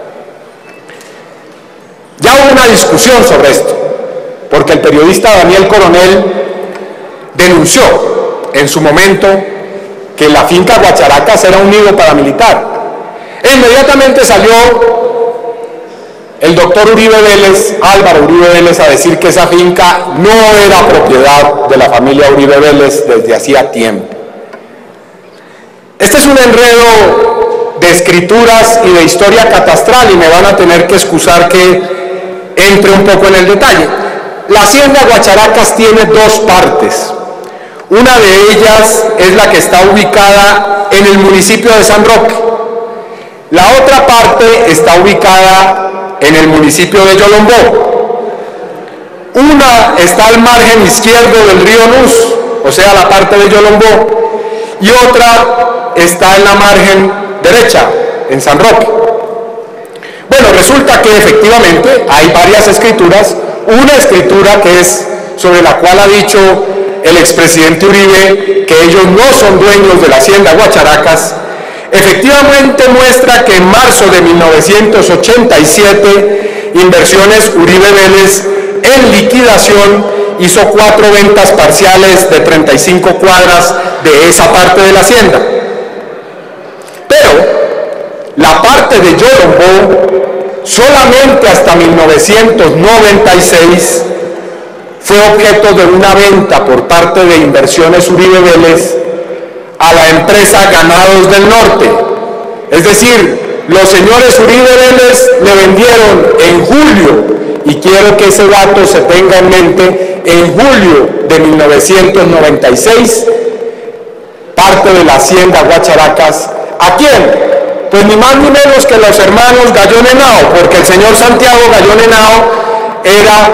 Ya hubo una discusión sobre esto, porque el periodista Daniel Coronel denunció en su momento que la finca Guacharacas era un nido paramilitar. E inmediatamente salió el doctor Uribe Vélez, Álvaro Uribe Vélez, a decir que esa finca no era propiedad de la familia Uribe Vélez desde hacía tiempo. Este es un enredo de escrituras y de historia catastral, y me van a tener que excusar que entre un poco en el detalle. La Hacienda Guacharacas tiene dos partes. Una de ellas es la que está ubicada en el municipio de San Roque. La otra parte está ubicada en el municipio de Yolombó. Una está al margen izquierdo del río Nus, o sea, la parte de Yolombó, y otra está en la margen derecha, en San Roque. Bueno, resulta que efectivamente hay varias escrituras. Una escritura que es sobre la cual ha dicho el expresidente Uribe que ellos no son dueños de la Hacienda Guacharacas, efectivamente muestra que en marzo de mil novecientos ochenta y siete Inversiones Uribe Vélez, en liquidación, hizo cuatro ventas parciales de treinta y cinco cuadras de esa parte de la hacienda. Pero la parte de Yolombó solamente hasta mil novecientos noventa y seis fue objeto de una venta por parte de Inversiones Uribe Vélez a la empresa Ganados del Norte. Es decir, los señores Uribe Vélez le vendieron en julio, y quiero que ese dato se tenga en mente, en julio de mil novecientos noventa y seis, parte de la hacienda Guacharacas. ¿A quién? Pues ni más ni menos que los hermanos Gallón Henao, porque el señor Santiago Gallón Henao era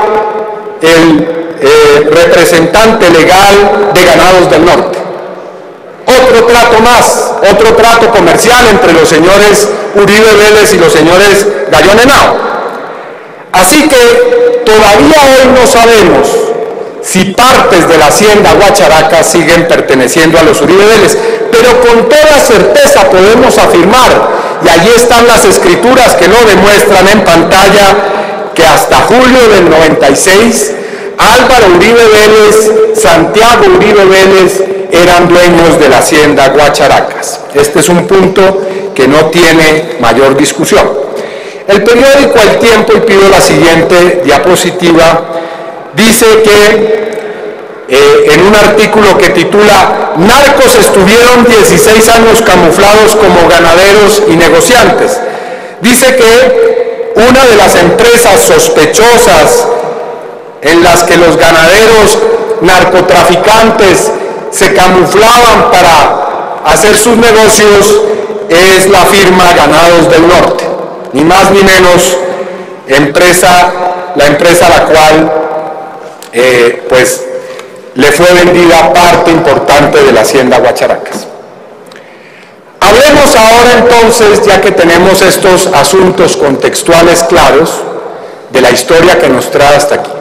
el eh, representante legal de Ganados del Norte. Otro trato más, otro trato comercial entre los señores Uribe Vélez y los señores Gallón Henao. Así que todavía hoy no sabemos si partes de la hacienda Guacharacas siguen perteneciendo a los Uribe Vélez, pero con toda certeza podemos afirmar, y allí están las escrituras que lo demuestran en pantalla, que hasta julio del noventa y seis, Álvaro Uribe Vélez, Santiago Uribe Vélez eran dueños de la hacienda Guacharacas. Este es un punto que no tiene mayor discusión. El periódico El Tiempo, y pido la siguiente diapositiva, dice que eh, en un artículo que titula "Narcos estuvieron dieciséis años camuflados como ganaderos y negociantes", dice que una de las empresas sospechosas en las que los ganaderos narcotraficantes se camuflaban para hacer sus negocios es la firma Ganados del Norte, ni más ni menos empresa, la empresa a la cual eh, pues le fue vendida parte importante de la hacienda Guacharacas. Hablemos ahora entonces, ya que tenemos estos asuntos contextuales claros, de la historia que nos trae hasta aquí.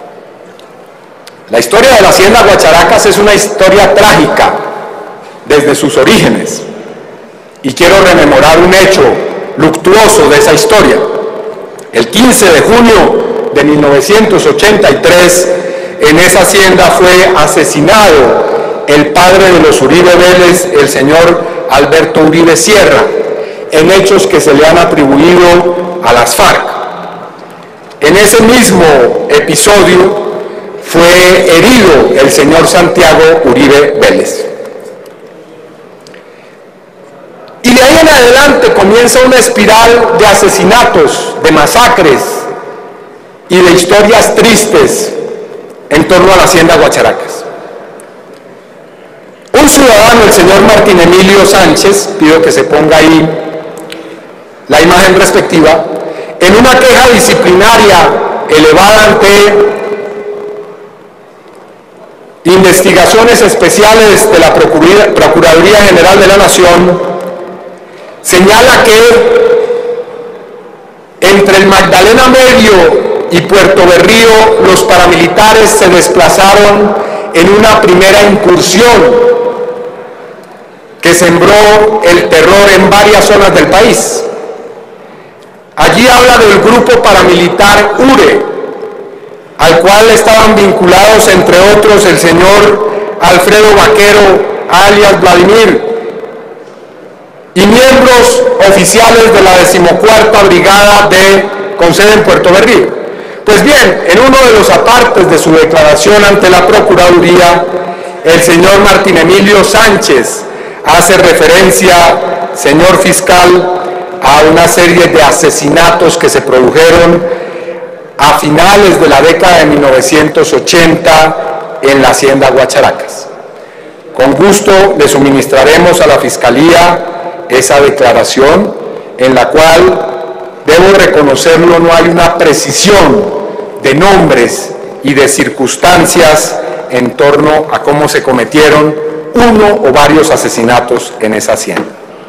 La historia de la hacienda Guacharacas es una historia trágica desde sus orígenes, y quiero rememorar un hecho luctuoso de esa historia. El quince de junio de mil novecientos ochenta y tres, en esa hacienda fue asesinado el padre de los Uribe Vélez, el señor Alberto Uribe Sierra, en hechos que se le han atribuido a las FARC. En ese mismo episodio fue herido el señor Santiago Uribe Vélez. Y de ahí en adelante comienza una espiral de asesinatos, de masacres y de historias tristes en torno a la hacienda Guacharacas. Un ciudadano, el señor Martín Emilio Sánchez, pido que se ponga ahí la imagen respectiva, en una queja disciplinaria elevada ante investigaciones especiales de la Procuraduría General de la Nación, señala que entre el Magdalena Medio y Puerto Berrío los paramilitares se desplazaron en una primera incursión que sembró el terror en varias zonas del país. Allí habla del grupo paramilitar URE, al cual estaban vinculados entre otros el señor Alfredo Vaquero, alias Vladimir, y miembros oficiales de la decimocuarta Brigada de, con sede en Puerto Berrío. Pues bien, en uno de los apartes de su declaración ante la Procuraduría, el señor Martín Emilio Sánchez hace referencia, señor fiscal, a una serie de asesinatos que se produjeron a finales de la década de mil novecientos ochenta en la hacienda Guacharacas. Con gusto le suministraremos a la Fiscalía esa declaración, en la cual, debo reconocerlo, no hay una precisión de nombres y de circunstancias en torno a cómo se cometieron uno o varios asesinatos en esa hacienda.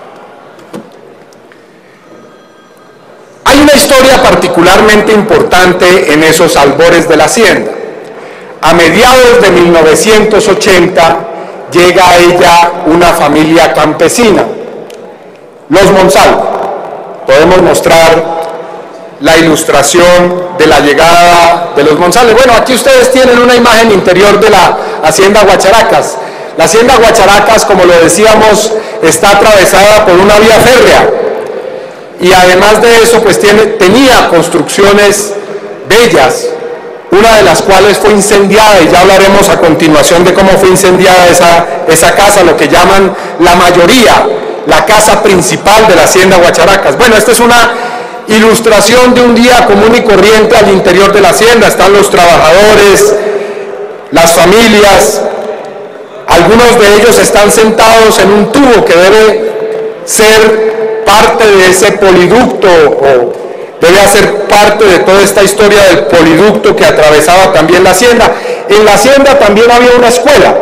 Hay una historia particularmente importante en esos albores de la hacienda. A mediados de mil novecientos ochenta llega a ella una familia campesina, los Monsalvo. Podemos mostrar la ilustración de la llegada de los Monsalvo. Bueno, aquí ustedes tienen una imagen interior de la hacienda Guacharacas. La hacienda Guacharacas, como lo decíamos, está atravesada por una vía férrea. y además de eso pues tiene, tenía construcciones bellas, una de las cuales fue incendiada, y ya hablaremos a continuación de cómo fue incendiada esa, esa casa, lo que llaman la mayoría, la casa principal de la hacienda Guacharacas. Bueno, esta es una ilustración de un día común y corriente al interior de la hacienda. Están los trabajadores, las familias, algunos de ellos están sentados en un tubo que debe ser parte de ese poliducto, o debe hacer parte de toda esta historia del poliducto que atravesaba también la hacienda. En la hacienda también había una escuela.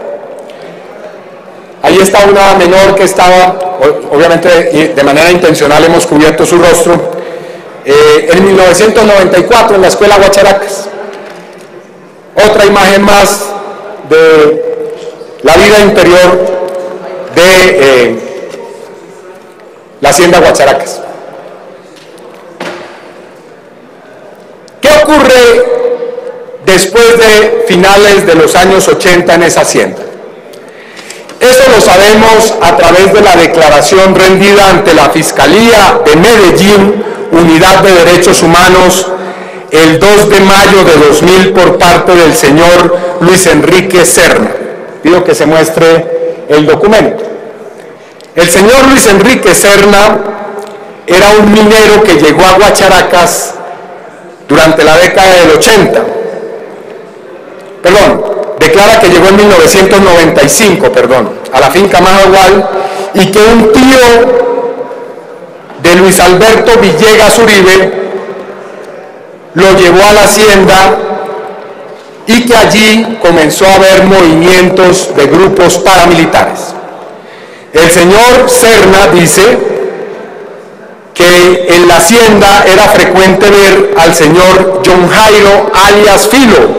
Ahí está una menor que estaba, obviamente de manera intencional hemos cubierto su rostro, eh, en mil novecientos noventa y cuatro en la escuela Guacharacas. Otra imagen más de la vida interior de eh, la hacienda Guacharacas. ¿Qué ocurre después de finales de los años ochenta en esa hacienda? Eso lo sabemos a través de la declaración rendida ante la Fiscalía de Medellín, Unidad de Derechos Humanos, el dos de mayo de dos mil por parte del señor Luis Enrique Serna. Pido que se muestre el documento. El señor Luis Enrique Serna era un minero que llegó a Guacharacas durante la década del ochenta. Perdón, declara que llegó en mil novecientos noventa y cinco, perdón, a la finca Majagual, y que un tío de Luis Alberto Villegas Uribe lo llevó a la hacienda y que allí comenzó a haber movimientos de grupos paramilitares. El señor Serna dice que en la hacienda era frecuente ver al señor John Jairo alias Filo,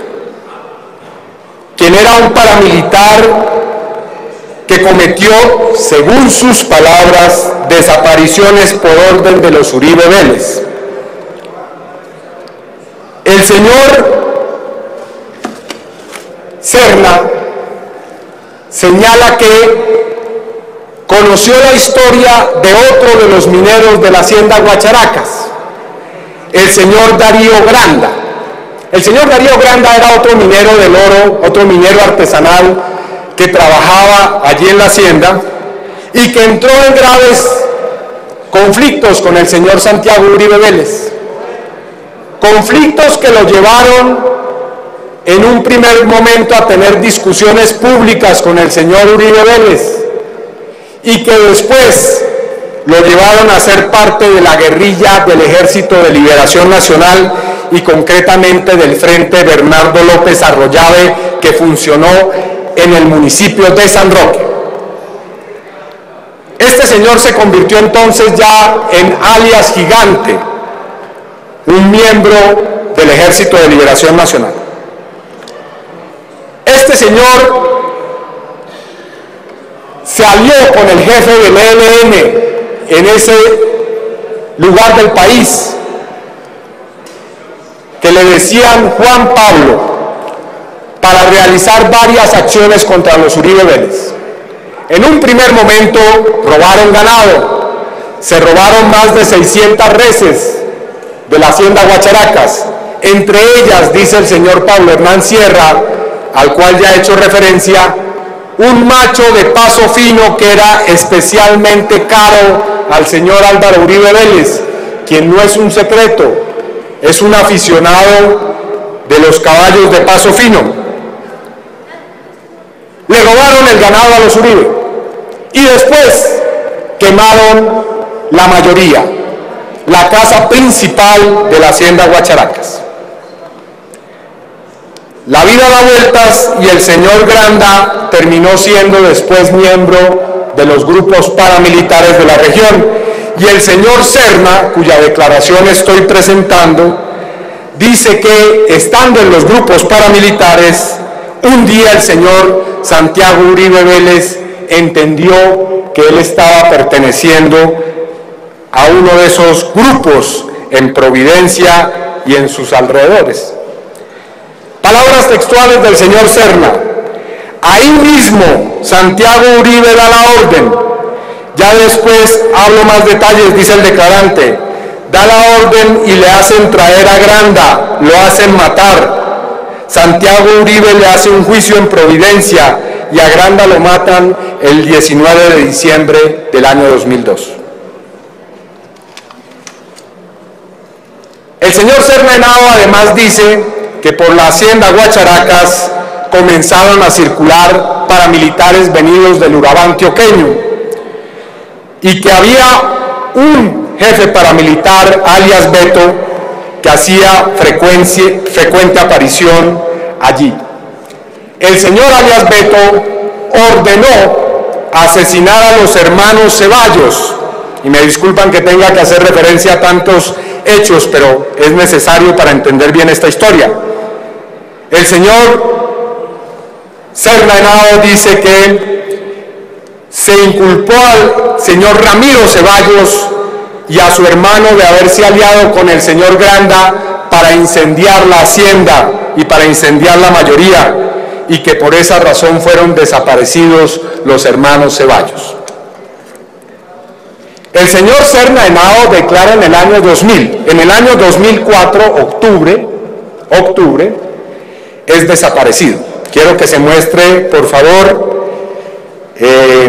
quien era un paramilitar que cometió, según sus palabras, desapariciones por orden de los Uribe Vélez. El señor Serna señala que conoció la historia de otro de los mineros de la hacienda Guacharacas, el señor Darío Granda. El señor Darío Granda era otro minero del oro, otro minero artesanal que trabajaba allí en la hacienda y que entró en graves conflictos con el señor Santiago Uribe Vélez. Conflictos que lo llevaron en un primer momento a tener discusiones públicas con el señor Uribe Vélez y que después lo llevaron a ser parte de la guerrilla del Ejército de Liberación Nacional y concretamente del Frente Bernardo López Arroyave, que funcionó en el municipio de San Roque. Este señor se convirtió entonces ya en alias Gigante, un miembro del Ejército de Liberación Nacional. Este señor se alió con el jefe del E L N en ese lugar del país, que le decían Juan Pablo, para realizar varias acciones contra los Uribe Vélez. En un primer momento robaron ganado, se robaron más de seiscientas reses de la hacienda Guacharacas, entre ellas, dice el señor Pablo Hernán Sierra, al cual ya he hecho referencia, un macho de paso fino que era especialmente caro al señor Álvaro Uribe Vélez, quien no es un secreto, es un aficionado de los caballos de paso fino. Le robaron el ganado a los Uribe y después quemaron la mayoría, la casa principal de la hacienda Guacharacas. La vida da vueltas y el señor Granda terminó siendo después miembro de los grupos paramilitares de la región, y el señor Serna, cuya declaración estoy presentando, dice que estando en los grupos paramilitares, un día el señor Santiago Uribe Vélez entendió que él estaba perteneciendo a uno de esos grupos en Providencia y en sus alrededores. Palabras textuales del señor Serna: ahí mismo Santiago Uribe da la orden, Ya después hablo más detalles, dice el declarante. Da la orden y le hacen traer a Granda, lo hacen matar. Santiago Uribe le hace un juicio en Providencia y a Granda lo matan el diecinueve de diciembre del año dos mil dos. El señor Serna Henao además dice que por la hacienda Guacharacas comenzaron a circular paramilitares venidos del Urabá antioqueño y que había un jefe paramilitar, alias Beto, que hacía frecuente aparición allí. El señor alias Beto ordenó asesinar a los hermanos Ceballos, y me disculpan que tenga que hacer referencia a tantos hechos, pero es necesario para entender bien esta historia. El señor Serna Henao dice que se inculpó al señor Ramiro Ceballos y a su hermano de haberse aliado con el señor Granda para incendiar la hacienda y para incendiar la mayoría, y que por esa razón fueron desaparecidos los hermanos Ceballos. El señor Serna Henao declara en el año dos mil, en el año dos mil cuatro, octubre, octubre, es desaparecido. Quiero que se muestre, por favor, eh,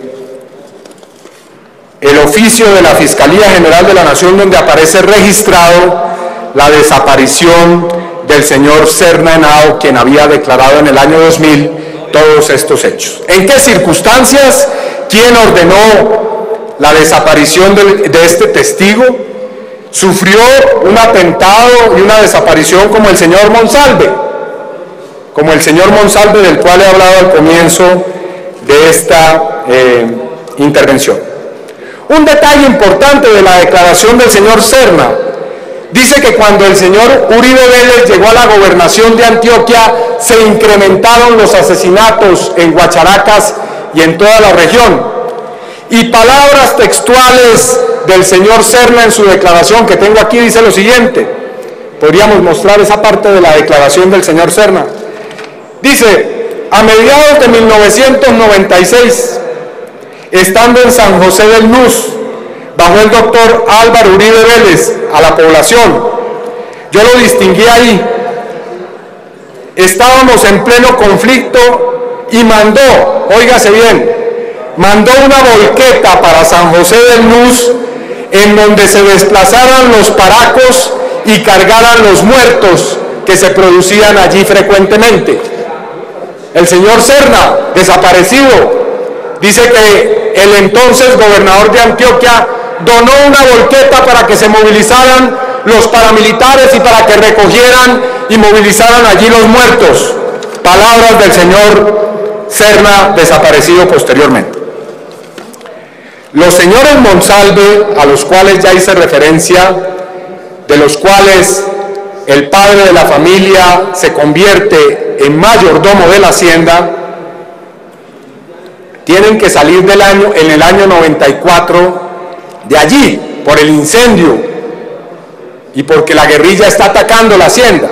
el oficio de la Fiscalía General de la Nación, donde aparece registrado la desaparición del señor Serna Henao, quien había declarado en el año dos mil todos estos hechos. ¿En qué circunstancias? ¿Quién ordenó la desaparición de, de este testigo? Sufrió un atentado y una desaparición como el señor Monsalve, como el señor Monsalve del cual he hablado al comienzo de esta eh, intervención. Un detalle importante de la declaración del señor Serna: dice que cuando el señor Uribe Vélez llegó a la gobernación de Antioquia, se incrementaron los asesinatos en Guacharacas y en toda la región. Y palabras textuales del señor Serna en su declaración, que tengo aquí, dice lo siguiente. Podríamos mostrar esa parte de la declaración del señor Serna. Dice: a mediados de mil novecientos noventa y seis, estando en San José del Nus, bajo el doctor Álvaro Uribe Vélez a la población, yo lo distinguí ahí. Estábamos en pleno conflicto y mandó, óigase bien, mandó una volqueta para San José del Nus, en donde se desplazaran los paracos y cargaran los muertos que se producían allí frecuentemente. El señor Serna, desaparecido, dice que el entonces gobernador de Antioquia donó una volqueta para que se movilizaran los paramilitares y para que recogieran y movilizaran allí los muertos. Palabras del señor Serna, desaparecido posteriormente. Los señores Monsalve, a los cuales ya hice referencia, de los cuales el padre de la familia se convierte en mayordomo de la hacienda, tienen que salir del año, en el año noventa y cuatro de allí, por el incendio y porque la guerrilla está atacando la hacienda.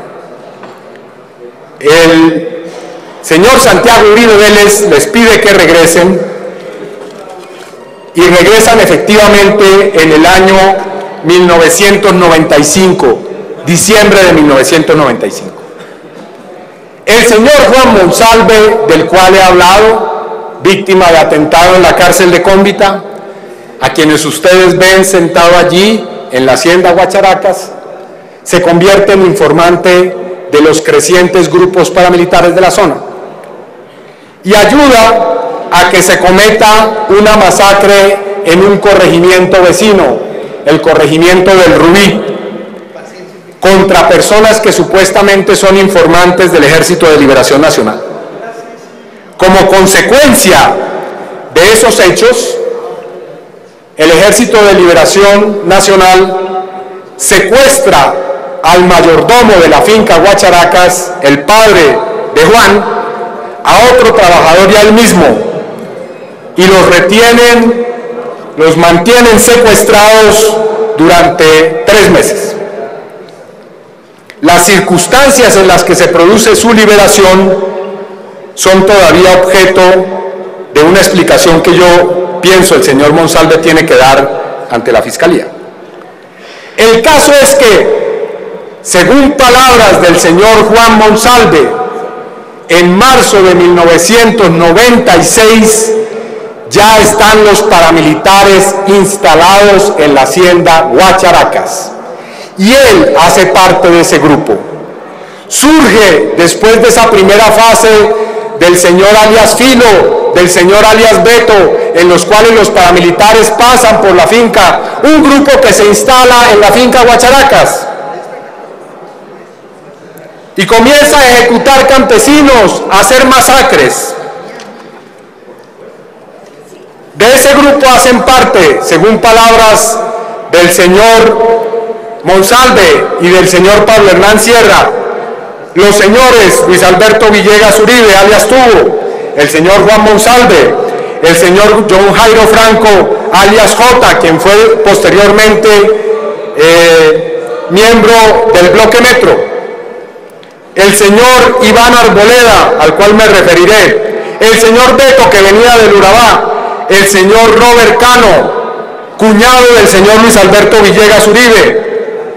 El señor Santiago Uribe Vélez les pide que regresen, y regresan efectivamente en el año mil novecientos noventa y cinco, diciembre de mil novecientos noventa y cinco. El señor Juan Monsalve, del cual he hablado, víctima de atentado en la cárcel de Cómbita, a quienes ustedes ven sentado allí en la hacienda Guacharacas, se convierte en informante de los crecientes grupos paramilitares de la zona y ayuda a que se cometa una masacre en un corregimiento vecino, el corregimiento del Rubí, contra personas que supuestamente son informantes del Ejército de Liberación Nacional. Como consecuencia de esos hechos, el Ejército de Liberación Nacional secuestra al mayordomo de la finca Guacharacas, el padre de Juan, a otro trabajador y a él mismo, y los retienen, los mantienen secuestrados durante tres meses. Las circunstancias en las que se produce su liberación son todavía objeto de una explicación que yo pienso el señor Monsalve tiene que dar ante la Fiscalía. El caso es que, según palabras del señor Juan Monsalve, en marzo de mil novecientos noventa y seis ya están los paramilitares instalados en la hacienda Guacharacas y él hace parte de ese grupo. Surge después de esa primera fase del señor alias Filo, del señor alias Beto, en los cuales los paramilitares pasan por la finca, un grupo que se instala en la finca Guacharacas y comienza a ejecutar campesinos, a hacer masacres. De ese grupo hacen parte, según palabras del señor Monsalve y del señor Pablo Hernán Sierra, los señores Luis Alberto Villegas Uribe, alias Tubo, el señor Juan Monsalve, el señor John Jairo Franco, alias J, quien fue posteriormente eh, miembro del Bloque Metro, el señor Iván Arboleda, al cual me referiré, el señor Beto, que venía del Urabá, el señor Robert Cano, cuñado del señor Luis Alberto Villegas Uribe.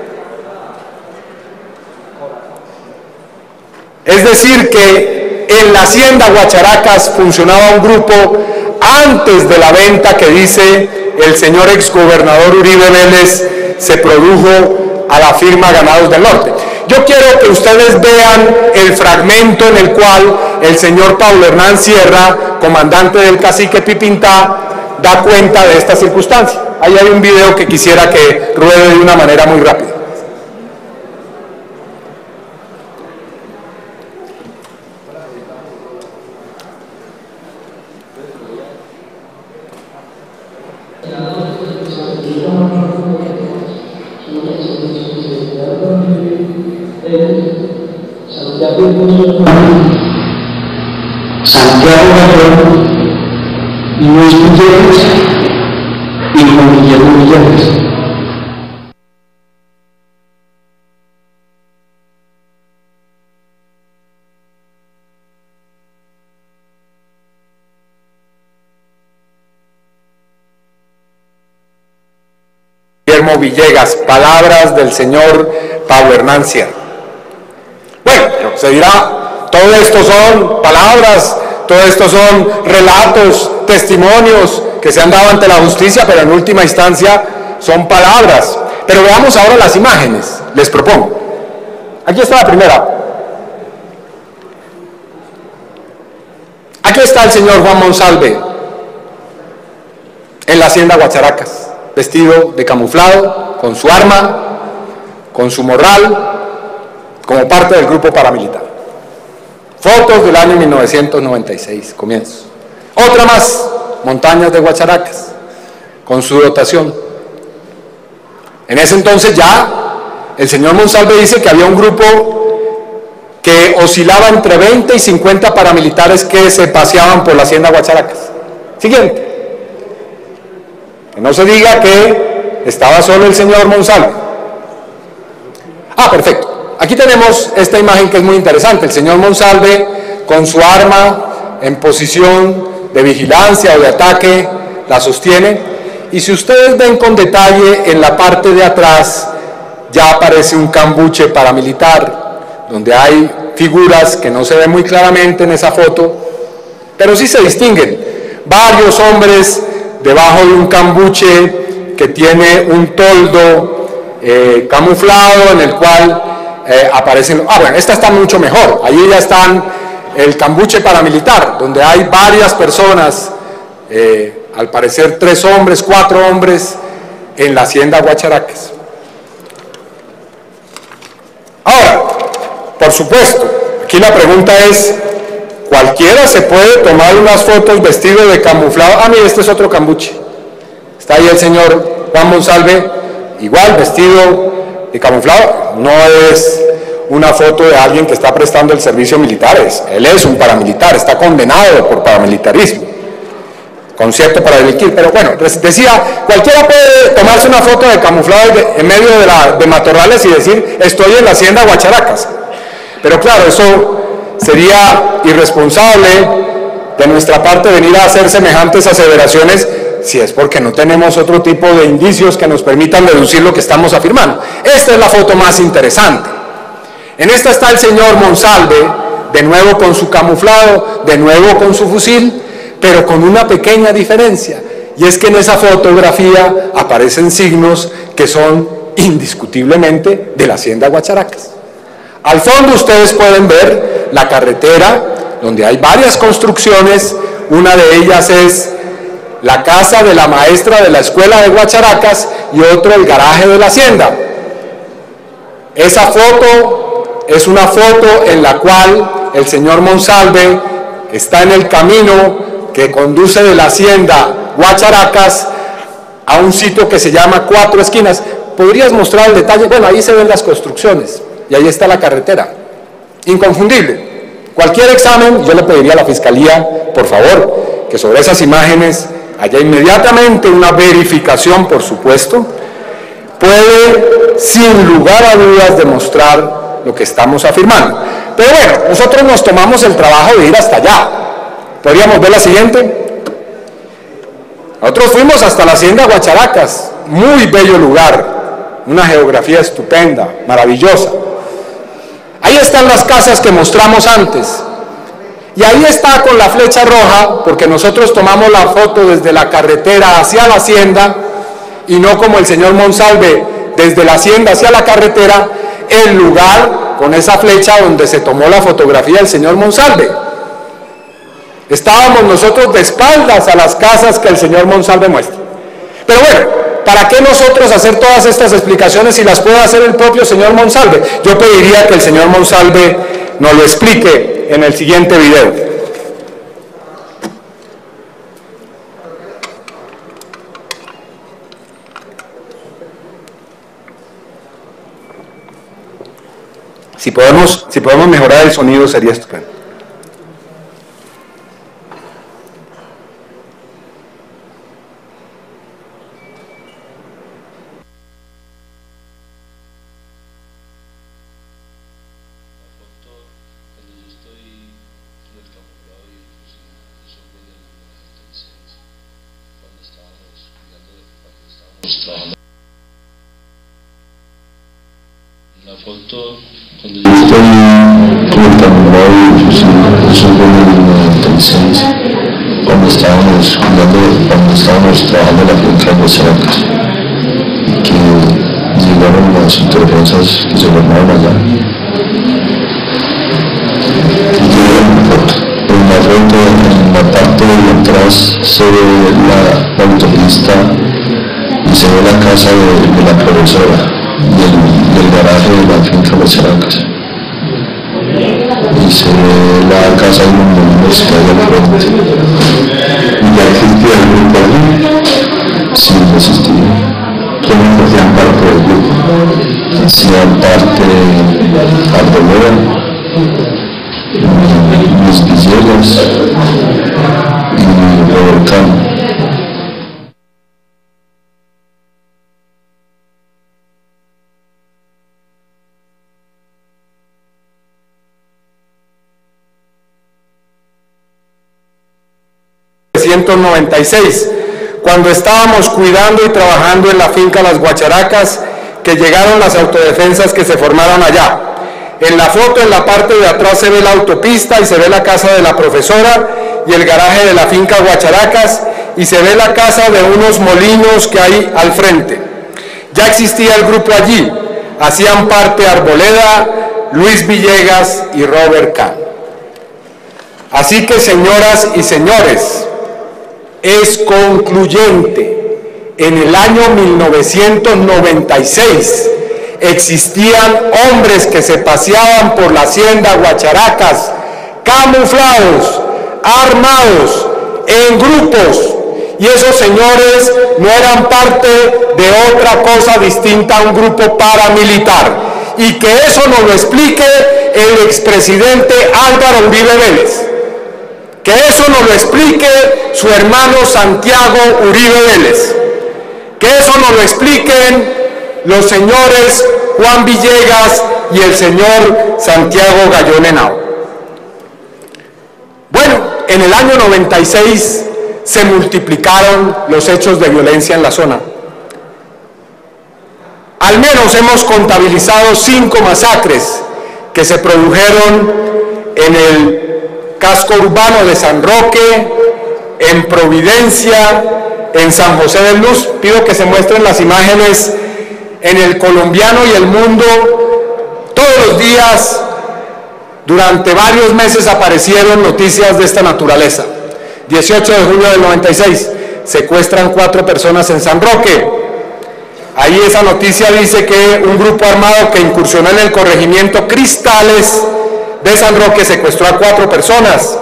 Es decir, que en la hacienda Guacharacas funcionaba un grupo antes de la venta que dice el señor exgobernador Uribe Vélez se produjo a la firma Ganados del Norte. Yo quiero que ustedes vean el fragmento en el cual el señor Pablo Hernán Sierra, comandante del cacique Pipintá, da cuenta de esta circunstancia. Ahí hay un video que quisiera que ruede de una manera muy rápida. Santiago Gallón, Luis Villegas y Juan Guillermo Villegas. Guillermo Villegas, palabras del señor Pablo Hernán Sierra. Bueno, se dirá, todo esto son palabras, todo esto son relatos, testimonios que se han dado ante la justicia, pero en última instancia son palabras. Pero veamos ahora las imágenes, les propongo. Aquí está la primera. Aquí está el señor Juan Monsalve en la hacienda Guacharacas, vestido de camuflado, con su arma, con su morral, como parte del grupo paramilitar. Fotos del año mil novecientos noventa y seis, comienzo. Otra más, montañas de Guacharacas, con su dotación. En ese entonces ya el señor Monsalve dice que había un grupo que oscilaba entre veinte y cincuenta paramilitares que se paseaban por la hacienda Guacharacas. Siguiente. Que no se diga que estaba solo el señor Monsalve. Ah, perfecto. Aquí tenemos esta imagen que es muy interesante, el señor Monsalve con su arma en posición de vigilancia o de ataque, la sostiene, y si ustedes ven con detalle en la parte de atrás ya aparece un cambuche paramilitar, donde hay figuras que no se ven muy claramente en esa foto, pero sí se distinguen, varios hombres debajo de un cambuche que tiene un toldo eh, camuflado en el cual Eh, aparecen, ah bueno, esta está mucho mejor, allí ya están el cambuche paramilitar, donde hay varias personas, eh, al parecer tres hombres, cuatro hombres, en la hacienda Guacharacas. Ahora, por supuesto, aquí la pregunta es, ¿cualquiera se puede tomar unas fotos vestido de camuflado? Ah, mire, este es otro cambuche, está ahí el señor Juan Monsalve, igual vestido de camuflado. No es una foto de alguien que está prestando el servicio militar, él es un paramilitar, está condenado por paramilitarismo, concierto para delinquir. Pero bueno, decía, cualquiera puede tomarse una foto de camuflado de, en medio de, la, de matorrales y decir, estoy en la hacienda Guacharacas. Pero claro, eso sería irresponsable de nuestra parte venir a hacer semejantes aseveraciones si es porque no tenemos otro tipo de indicios que nos permitan deducir lo que estamos afirmando. Esta es la foto más interesante. En esta está el señor Monsalve, de nuevo con su camuflado, de nuevo con su fusil, pero con una pequeña diferencia, y es que en esa fotografía aparecen signos que son indiscutiblemente de la hacienda Guacharacas. Al fondo ustedes pueden ver la carretera, donde hay varias construcciones. Una de ellas es la casa de la maestra de la escuela de Guacharacas y otro el garaje de la hacienda. Esa foto es una foto en la cual el señor Monsalve está en el camino que conduce de la hacienda Guacharacas a un sitio que se llama Cuatro Esquinas. ¿Podrías mostrar el detalle? Bueno, ahí se ven las construcciones y ahí está la carretera. Inconfundible. Cualquier examen, yo le pediría a la Fiscalía, por favor, que sobre esas imágenes haya inmediatamente una verificación, por supuesto, puede sin lugar a dudas demostrar lo que estamos afirmando. Pero bueno, nosotros nos tomamos el trabajo de ir hasta allá. ¿Podríamos ver la siguiente? Nosotros fuimos hasta la hacienda Guacharacas, muy bello lugar, una geografía estupenda, maravillosa. Ahí están las casas que mostramos antes, y ahí está con la flecha roja, porque nosotros tomamos la foto desde la carretera hacia la hacienda, y no como el señor Monsalve, desde la hacienda hacia la carretera, el lugar con esa flecha donde se tomó la fotografía del señor Monsalve. Estábamos nosotros de espaldas a las casas que el señor Monsalve muestra. Pero bueno, ¿para qué nosotros hacer todas estas explicaciones si las puede hacer el propio señor Monsalve? Yo pediría que el señor Monsalve nos lo explique en el siguiente video. Si podemos, si podemos mejorar el sonido sería estupendo. La foto cuando yo estoy con el camuflado y el fusil, eso fue en el noventa y seis, cuando estábamos cuidando, cuando estábamos trabajando en la finca de Guacharacas, y que llegaron las autodefensas que se formaron allá. Y llegaron en la foto. En la foto, en la parte de atrás, se ve la, la autopista y se ve la casa de, de la profesora. Del, del garaje de la finca Guacharacas, y se ve la casa de los molinos que hay al frente. ¿Y ya existía el grupo allí? Sí, ya existía. ¿Quiénes hacían parte del grupo? Hacían parte Arboleda, Luis Villegas y Robert Cano. mil novecientos noventa y seis, cuando estábamos cuidando y trabajando en la finca Las Guacharacas, que llegaron las autodefensas que se formaron allá. En la foto, en la parte de atrás, se ve la autopista y se ve la casa de la profesora y el garaje de la finca Guacharacas, y se ve la casa de unos molinos que hay al frente. Ya existía el grupo allí, hacían parte Arboleda, Luis Villegas y Robert Cano. Así que, señoras y señores, es concluyente. En el año mil novecientos noventa y seis existían hombres que se paseaban por la hacienda Guacharacas, camuflados, armados, en grupos, y esos señores no eran parte de otra cosa distinta a un grupo paramilitar, y que eso nos lo explique el expresidente Álvaro Uribe Vélez. Que eso nos lo explique su hermano Santiago Uribe Vélez. Que eso nos lo expliquen los señores Juan Villegas y el señor Santiago Gallón Henao. Bueno, en el año noventa y seis se multiplicaron los hechos de violencia en la zona. Al menos hemos contabilizado cinco masacres que se produjeron en el casco urbano de San Roque, en Providencia, en San José de Luz. Pido que se muestren las imágenes en El Colombiano y El Mundo. Todos los días, durante varios meses, aparecieron noticias de esta naturaleza. dieciocho de julio del noventa y seis, secuestran cuatro personas en San Roque. Ahí esa noticia dice que un grupo armado que incursionó en el corregimiento Cristales de San Roque secuestró a cuatro personas.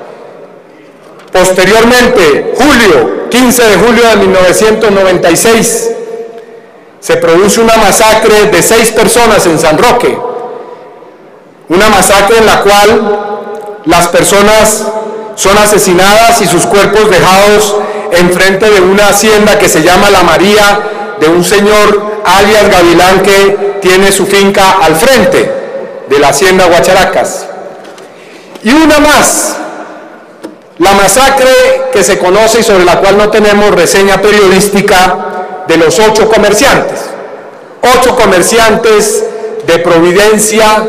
Posteriormente, julio, quince de julio de mil novecientos noventa y seis, se produce una masacre de seis personas en San Roque. Una masacre en la cual las personas son asesinadas y sus cuerpos dejados enfrente de una hacienda que se llama La María, de un señor alias Gavilán que tiene su finca al frente de la hacienda Guacharacas. Y una más, la masacre que se conoce y sobre la cual no tenemos reseña periodística, de los ocho comerciantes. Ocho comerciantes de Providencia,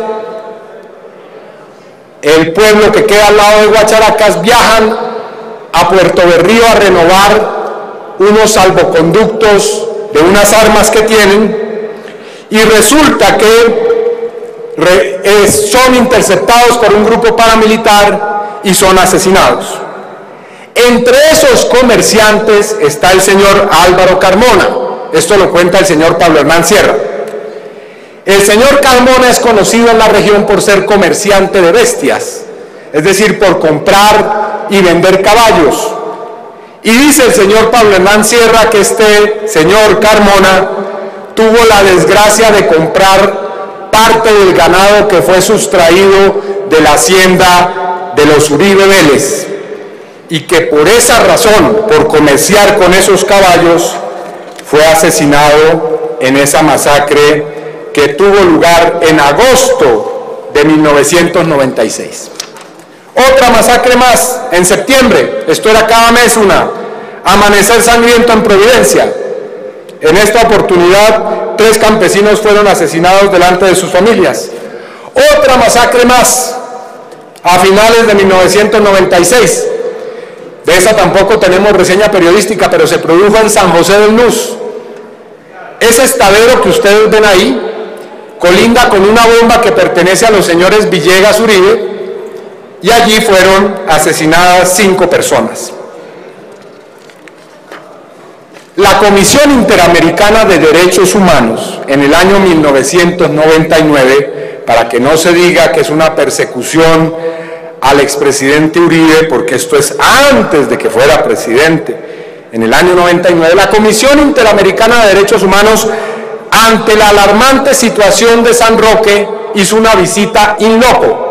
el pueblo que queda al lado de Guacharacas, viajan a Puerto Berrío a renovar unos salvoconductos de unas armas que tienen, y resulta que re, eh, son interceptados por un grupo paramilitar y son asesinados. Entre esos comerciantes está el señor Álvaro Carmona. Esto lo cuenta el señor Pablo Hernán Sierra. El señor Carmona es conocido en la región por ser comerciante de bestias, es decir, por comprar y vender caballos. Y dice el señor Pablo Hernán Sierra que este señor Carmona tuvo la desgracia de comprar parte del ganado que fue sustraído de la hacienda de los Uribe Vélez, y que por esa razón, por comerciar con esos caballos, fue asesinado en esa masacre que tuvo lugar en agosto de mil novecientos noventa y seis. Otra masacre más en septiembre, esto era cada mes una, amanecer sangriento en Providencia. En esta oportunidad, tres campesinos fueron asesinados delante de sus familias. Otra masacre más, a finales de mil novecientos noventa y seis. De esa tampoco tenemos reseña periodística, pero se produjo en San José del Luz. Ese estadero que ustedes ven ahí colinda con una bomba que pertenece a los señores Villegas Uribe, y allí fueron asesinadas cinco personas. La Comisión Interamericana de Derechos Humanos, en el año mil novecientos noventa y nueve, para que no se diga que es una persecución al expresidente Uribe, porque esto es antes de que fuera presidente, en el año noventa y nueve, la Comisión Interamericana de Derechos Humanos, ante la alarmante situación de San Roque, hizo una visita in loco.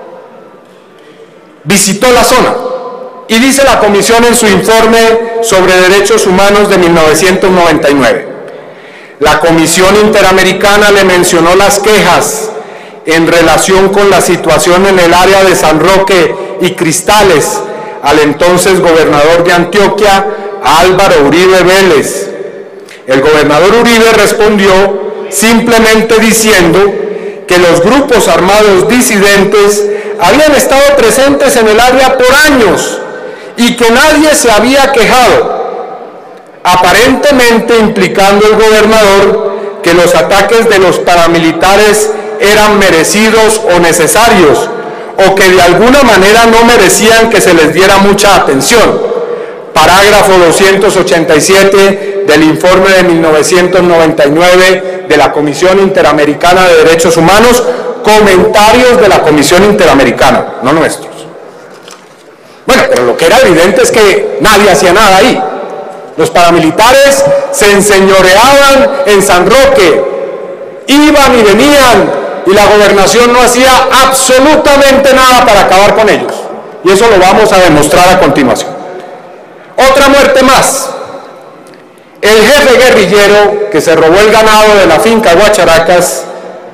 Visitó la zona, y dice la Comisión en su informe sobre derechos humanos de mil novecientos noventa y nueve, la Comisión Interamericana le mencionó las quejas en relación con la situación en el área de San Roque y Cristales al entonces gobernador de Antioquia, Álvaro Uribe Vélez. El gobernador Uribe respondió simplemente diciendo que los grupos armados disidentes habían estado presentes en el área por años y que nadie se había quejado, aparentemente implicando el gobernador que los ataques de los paramilitares eran merecidos o necesarios, o que de alguna manera no merecían que se les diera mucha atención. Parágrafo doscientos ochenta y siete del informe de mil novecientos noventa y nueve de la Comisión Interamericana de Derechos Humanos, comentarios de la Comisión Interamericana, no nuestros. Bueno, pero lo que era evidente es que nadie hacía nada ahí. Los paramilitares se enseñoreaban en San Roque, iban y venían, y la gobernación no hacía absolutamente nada para acabar con ellos. Y eso lo vamos a demostrar a continuación. Otra muerte más. El jefe guerrillero que se robó el ganado de la finca Guacharacas,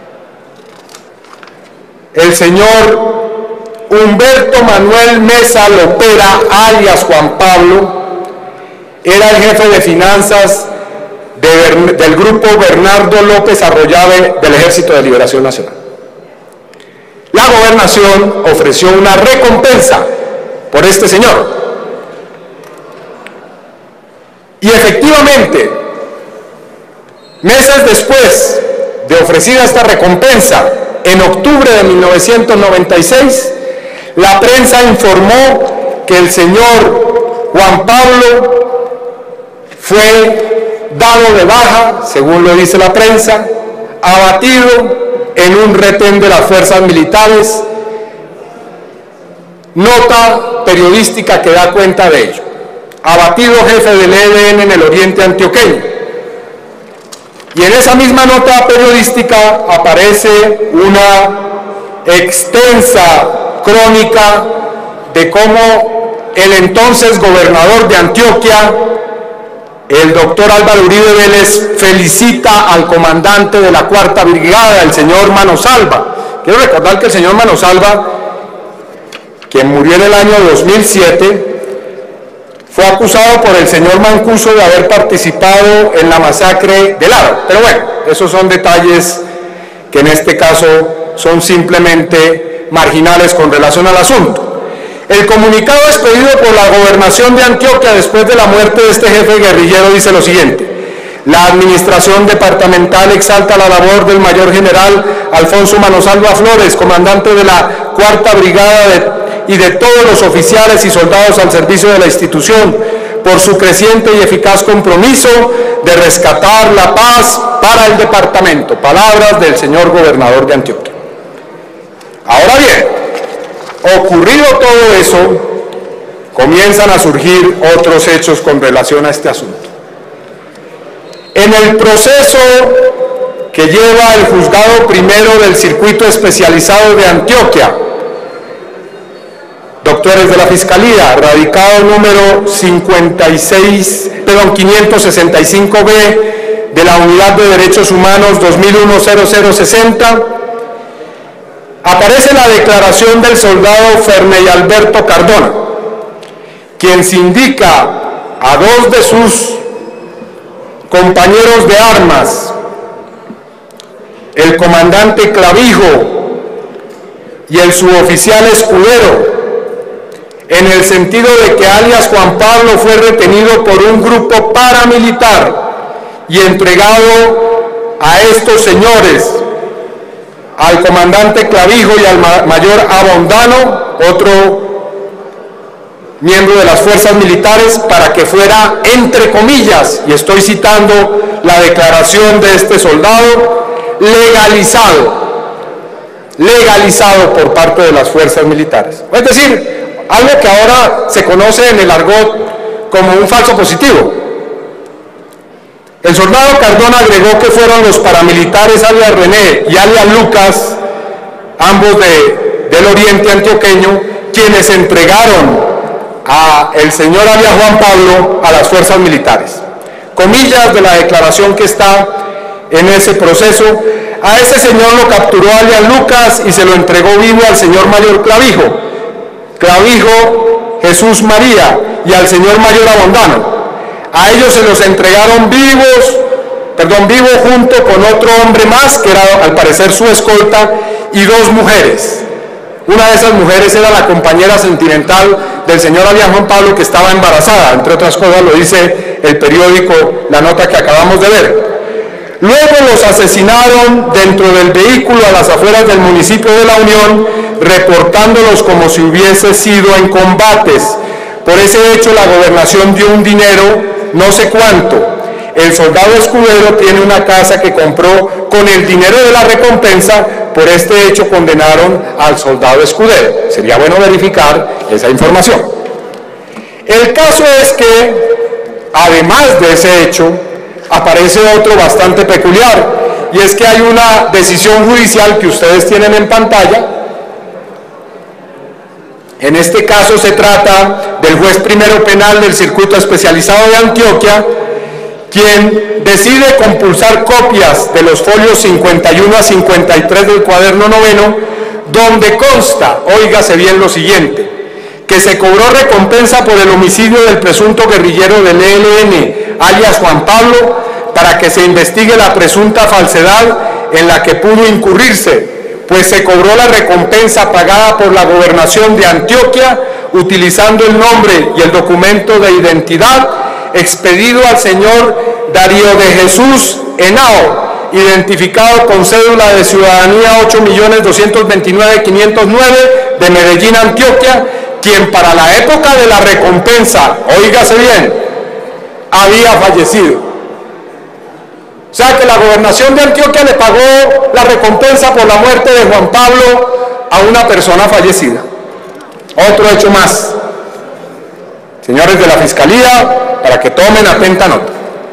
el señor Humberto Manuel Mesa Lopera, alias Juan Pablo, era el jefe de finanzas de, del grupo Bernardo López Arroyave del Ejército de Liberación Nacional. La gobernación ofreció una recompensa por este señor. Y efectivamente, meses después de ofrecida esta recompensa, en octubre de mil novecientos noventa y seis, la prensa informó que el señor Juan Pablo fue dado de baja, según lo dice la prensa, abatido en un retén de las fuerzas militares. Nota periodística que da cuenta de ello. Abatido jefe del E L N en el oriente antioqueño. Y en esa misma nota periodística aparece una extensa crónica de cómo el entonces gobernador de Antioquia, el doctor Álvaro Uribe Vélez, felicita al comandante de la cuarta brigada, el señor Manosalva. Quiero recordar que el señor Manosalva, quien murió en el año dos mil siete, fue acusado por el señor Mancuso de haber participado en la masacre del Aro. Pero bueno, esos son detalles que en este caso son simplemente marginales con relación al asunto. El comunicado expedido por la gobernación de Antioquia después de la muerte de este jefe guerrillero dice lo siguiente: la administración departamental exalta la labor del mayor general Alfonso Manosalva Flores, comandante de la cuarta brigada de y de todos los oficiales y soldados al servicio de la institución, por su creciente y eficaz compromiso de rescatar la paz para el departamento. Palabras del señor gobernador de Antioquia. Ahora bien, ocurrido todo eso, comienzan a surgir otros hechos con relación a este asunto. En el proceso que lleva el juzgado primero del circuito especializado de Antioquia, doctores de la Fiscalía, radicado número cincuenta y seis, perdón, quinientos sesenta y cinco B de la Unidad de Derechos Humanos dos mil uno cero cero sesenta, aparece la declaración del soldado Ferney Alberto Cardona, quien se indica a dos de sus compañeros de armas, el comandante Clavijo y el suboficial Escudero, en el sentido de que alias Juan Pablo fue retenido por un grupo paramilitar y entregado a estos señores, al comandante Clavijo y al mayor Abondano, otro miembro de las fuerzas militares, para que fuera, entre comillas, y estoy citando la declaración de este soldado, legalizado, legalizado por parte de las fuerzas militares. Es decir, algo que ahora se conoce en el argot como un falso positivo. El soldado Cardona agregó que fueron los paramilitares alias René y alias Lucas, ambos de, del oriente antioqueño, quienes entregaron a el señor alias Juan Pablo a las fuerzas militares. Comillas de la declaración que está en ese proceso: a ese señor lo capturó alias Lucas y se lo entregó vivo al señor mayor Clavijo, Clavijo Jesús María y al señor mayor Abondano. A ellos se los entregaron vivos, perdón, vivo junto con otro hombre más, que era al parecer su escolta, y dos mujeres. Una de esas mujeres era la compañera sentimental del señor alias Juan Pablo, que estaba embarazada, entre otras cosas lo dice el periódico, la nota que acabamos de ver. Luego los asesinaron dentro del vehículo a las afueras del municipio de La Unión, reportándolos como si hubiese sido en combates. Por ese hecho la gobernación dio un dinero, no sé cuánto. El soldado Escudero tiene una casa que compró con el dinero de la recompensa. Por este hecho condenaron al soldado Escudero. Sería bueno verificar esa información. El caso es que, además de ese hecho, aparece otro bastante peculiar, y es que hay una decisión judicial que ustedes tienen en pantalla. En este caso se trata del juez primero penal del circuito especializado de Antioquia, quien decide compulsar copias de los folios cincuenta y uno a cincuenta y tres del cuaderno noveno, donde consta, óigase bien lo siguiente, que se cobró recompensa por el homicidio del presunto guerrillero del E L N, alias Juan Pablo, para que se investigue la presunta falsedad en la que pudo incurrirse, pues se cobró la recompensa pagada por la gobernación de Antioquia utilizando el nombre y el documento de identidad expedido al señor Darío de Jesús Henao, identificado con cédula de ciudadanía ocho millones doscientos veintinueve mil quinientos nueve de Medellín, Antioquia, quien para la época de la recompensa, óigase bien, había fallecido. O sea que la gobernación de Antioquia le pagó la recompensa por la muerte de Juan Pablo a una persona fallecida. Otro hecho más. Señores de la Fiscalía, para que tomen atenta nota.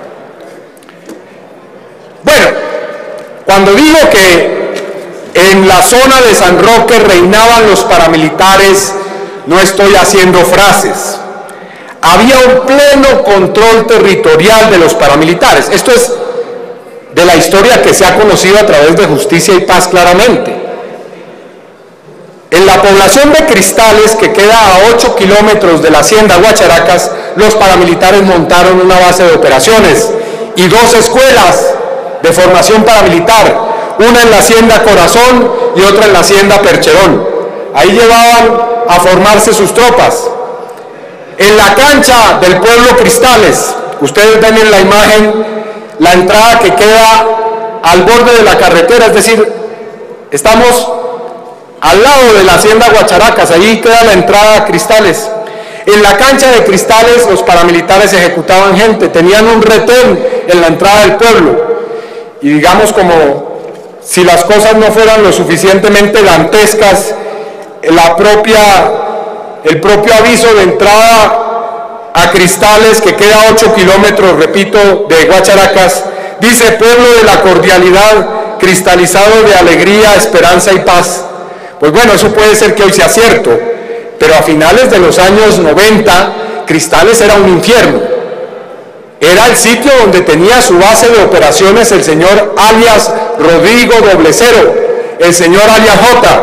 Bueno, cuando digo que en la zona de San Roque reinaban los paramilitares, no estoy haciendo frases. Había un pleno control territorial de los paramilitares. Esto es de la historia que se ha conocido a través de Justicia y Paz claramente. En la población de Cristales, que queda a ocho kilómetros de la hacienda Guacharacas, los paramilitares montaron una base de operaciones y dos escuelas de formación paramilitar, una en la hacienda Corazón y otra en la hacienda Percherón. Ahí llevaban a formarse sus tropas. En la cancha del pueblo Cristales, ustedes ven en la imagen la entrada que queda al borde de la carretera, es decir, estamos al lado de la hacienda Guacharacas, allí queda la entrada a Cristales. En la cancha de Cristales los paramilitares ejecutaban gente, tenían un retén en la entrada del pueblo, y digamos como si las cosas no fueran lo suficientemente dantescas, la propia, el propio aviso de entrada a Cristales, que queda a ocho kilómetros, repito, de Guacharacas, dice: pueblo de la cordialidad, cristalizado de alegría, esperanza y paz. Pues bueno, eso puede ser que hoy sea cierto, pero a finales de los años noventa, Cristales era un infierno. Era el sitio donde tenía su base de operaciones el señor alias Rodrigo Doblecero, el señor alias J.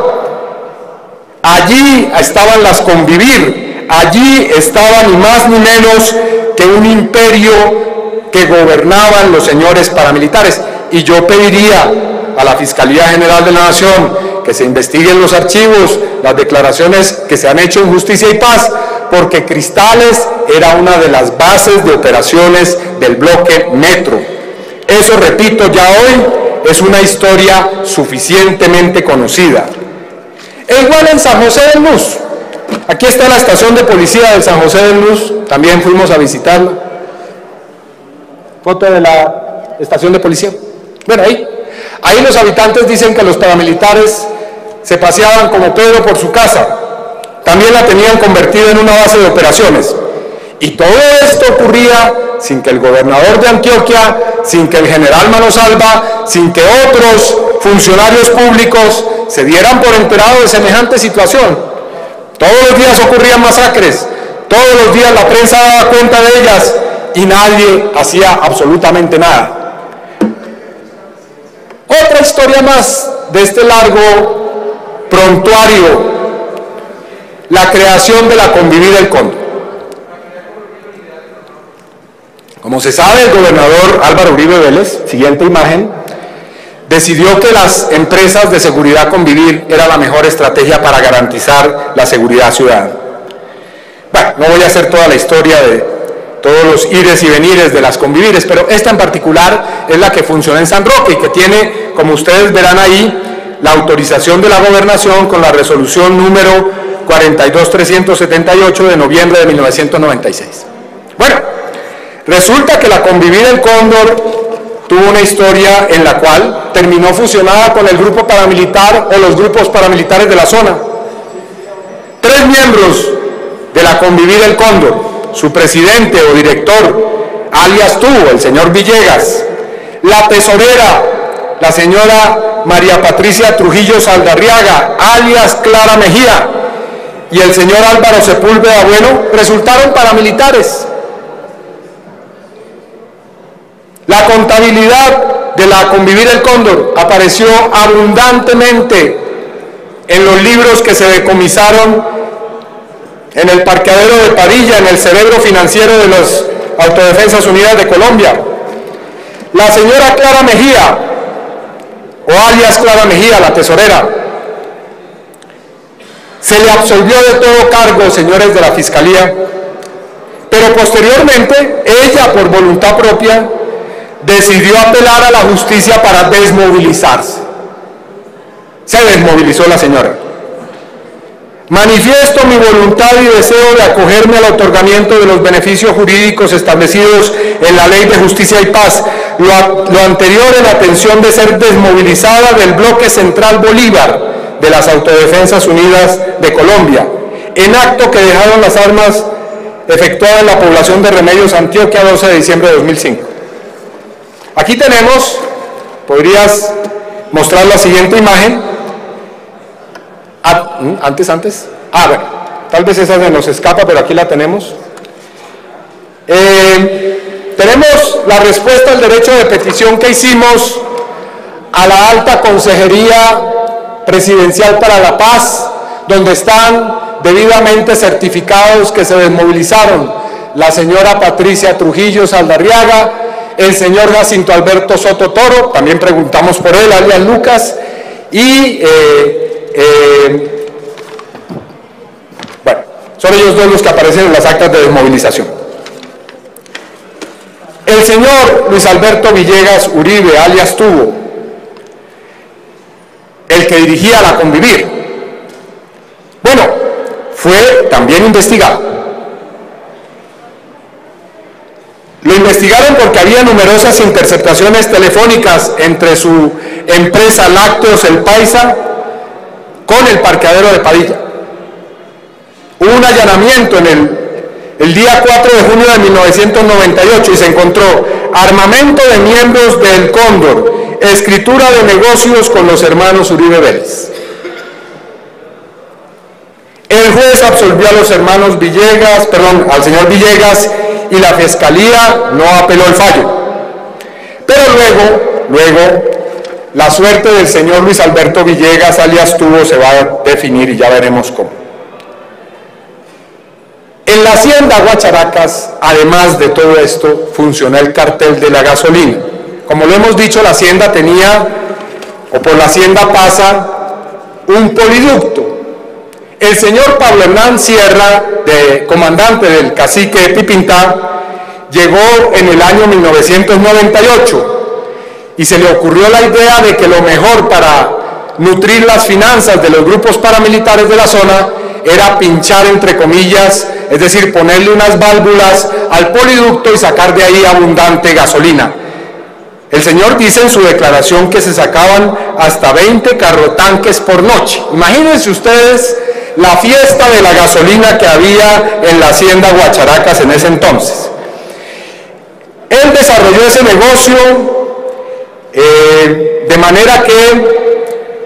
Allí estaban las Convivir, allí estaban ni más ni menos que un imperio que gobernaban los señores paramilitares. Y yo pediría a la Fiscalía General de la Nación que se investiguen los archivos, las declaraciones que se han hecho en Justicia y Paz, porque Cristales era una de las bases de operaciones del bloque Metro. Eso, repito, ya hoy es una historia suficientemente conocida. E igual en San José del Luz. Aquí está la estación de policía de San José del Luz, también fuimos a visitarla. Foto de la estación de policía. Bueno, ahí. Ahí los habitantes dicen que los paramilitares se paseaban como Pedro por su casa. También la tenían convertida en una base de operaciones. Y todo esto ocurría sin que el gobernador de Antioquia, sin que el general Manosalva, sin que otros funcionarios públicos se dieran por enterados de semejante situación. Todos los días ocurrían masacres, todos los días la prensa daba cuenta de ellas y nadie hacía absolutamente nada. Otra historia más de este largo prontuario: la creación de la Convivir del Cóndor. Como se sabe, el gobernador Álvaro Uribe Vélez, siguiente imagen, decidió que las empresas de seguridad Convivir era la mejor estrategia para garantizar la seguridad ciudadana. Bueno, no voy a hacer toda la historia de todos los ires y venires de las Convivires, pero esta en particular es la que funciona en San Roque y que tiene, como ustedes verán ahí, la autorización de la gobernación con la resolución número cuarenta y dos mil trescientos setenta y ocho de noviembre de mil novecientos noventa y seis. Bueno, resulta que la Convivir del Cóndor tuvo una historia en la cual terminó fusionada con el grupo paramilitar o los grupos paramilitares de la zona. Tres miembros de la Convivir del Cóndor, su presidente o director, alias tú, el señor Villegas, la tesorera, la señora María Patricia Trujillo Saldarriaga, alias Clara Mejía, y el señor Álvaro Sepúlveda Bueno, resultaron paramilitares. La contabilidad de la Convivir el Cóndor apareció abundantemente en los libros que se decomisaron en el parqueadero de Padilla, en el cerebro financiero de las Autodefensas Unidas de Colombia. La señora Clara Mejía, o alias Clara Mejía, la tesorera, se le absolvió de todo cargo, señores de la Fiscalía, pero posteriormente ella, por voluntad propia, decidió apelar a la justicia para desmovilizarse. Se desmovilizó la señora. Manifiesto mi voluntad y deseo de acogerme al otorgamiento de los beneficios jurídicos establecidos en la Ley de Justicia y Paz, lo, lo anterior en atención de ser desmovilizada del bloque central Bolívar de las Autodefensas Unidas de Colombia, en acto que dejaron las armas efectuadas en la población de Remedios, Antioquia, doce de diciembre de dos mil cinco. Aquí tenemos, podrías mostrar la siguiente imagen. Ah, antes, antes. Ah, bueno, tal vez esa se nos escapa, pero aquí la tenemos. Eh, tenemos la respuesta al derecho de petición que hicimos a la Alta Consejería Presidencial para la Paz, donde están debidamente certificados que se desmovilizaron la señora Patricia Trujillo Saldarriaga, el señor Jacinto Alberto Soto Toro, también preguntamos por él, alias Lucas, y eh, eh, bueno, son ellos dos los que aparecen en las actas de desmovilización. El señor Luis Alberto Villegas Uribe, alias Tubo, el que dirigía la Convivir, bueno, fue también investigado. Lo investigaron porque había numerosas interceptaciones telefónicas entre su empresa Lácteos El Paisa con el parqueadero de Padilla. Hubo un allanamiento en el, el día cuatro de junio de mil novecientos noventa y ocho y se encontró armamento de miembros del Cóndor, escritura de negocios con los hermanos Uribe Vélez. El juez absolvió a los hermanos Villegas, perdón, al señor Villegas, y la Fiscalía no apeló el fallo. Pero luego, luego, la suerte del señor Luis Alberto Villegas, alias Tubo, se va a definir y ya veremos cómo. En la hacienda Guacharacas, además de todo esto, funcionó el cartel de la gasolina. Como lo hemos dicho, la hacienda tenía, o por la hacienda pasa, un poliducto. El señor Pablo Hernán Sierra, de, comandante del cacique Pipintá, llegó en el año mil novecientos noventa y ocho y se le ocurrió la idea de que lo mejor para nutrir las finanzas de los grupos paramilitares de la zona era pinchar, entre comillas, es decir, ponerle unas válvulas al poliducto y sacar de ahí abundante gasolina. El señor dice en su declaración que se sacaban hasta veinte carrotanques por noche. Imagínense ustedes la fiesta de la gasolina que había en la hacienda Guacharacas en ese entonces. Él desarrolló ese negocio eh, de manera que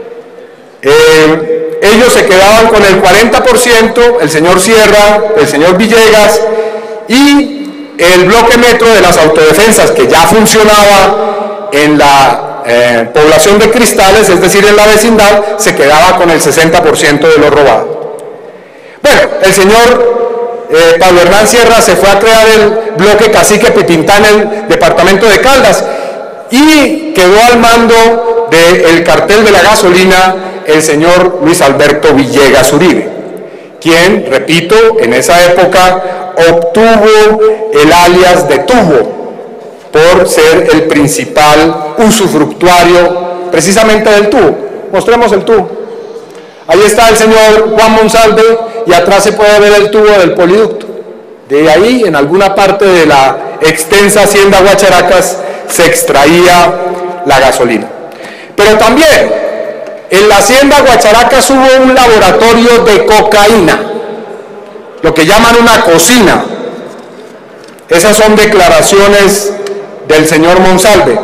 eh, ellos se quedaban con el cuarenta por ciento, el señor Sierra, el señor Villegas, y el bloque metro de las autodefensas, que ya funcionaba en la eh, población de Cristales, es decir, en la vecindad, se quedaba con el sesenta por ciento de lo robado. Bueno, el señor eh, Pablo Hernán Sierra se fue a crear el bloque Cacique Pipintá en el departamento de Caldas y quedó al mando del cartel de la gasolina el señor Luis Alberto Villegas Uribe, quien, repito, en esa época obtuvo el alias de Tubo por ser el principal usufructuario precisamente del tubo. Mostremos el tubo. Ahí está el señor Juan Monsalve y atrás se puede ver el tubo del poliducto. De ahí, en alguna parte de la extensa hacienda Guacharacas, se extraía la gasolina. Pero también, en la hacienda Guacharacas hubo un laboratorio de cocaína, lo que llaman una cocina. Esas son declaraciones del señor Monsalve.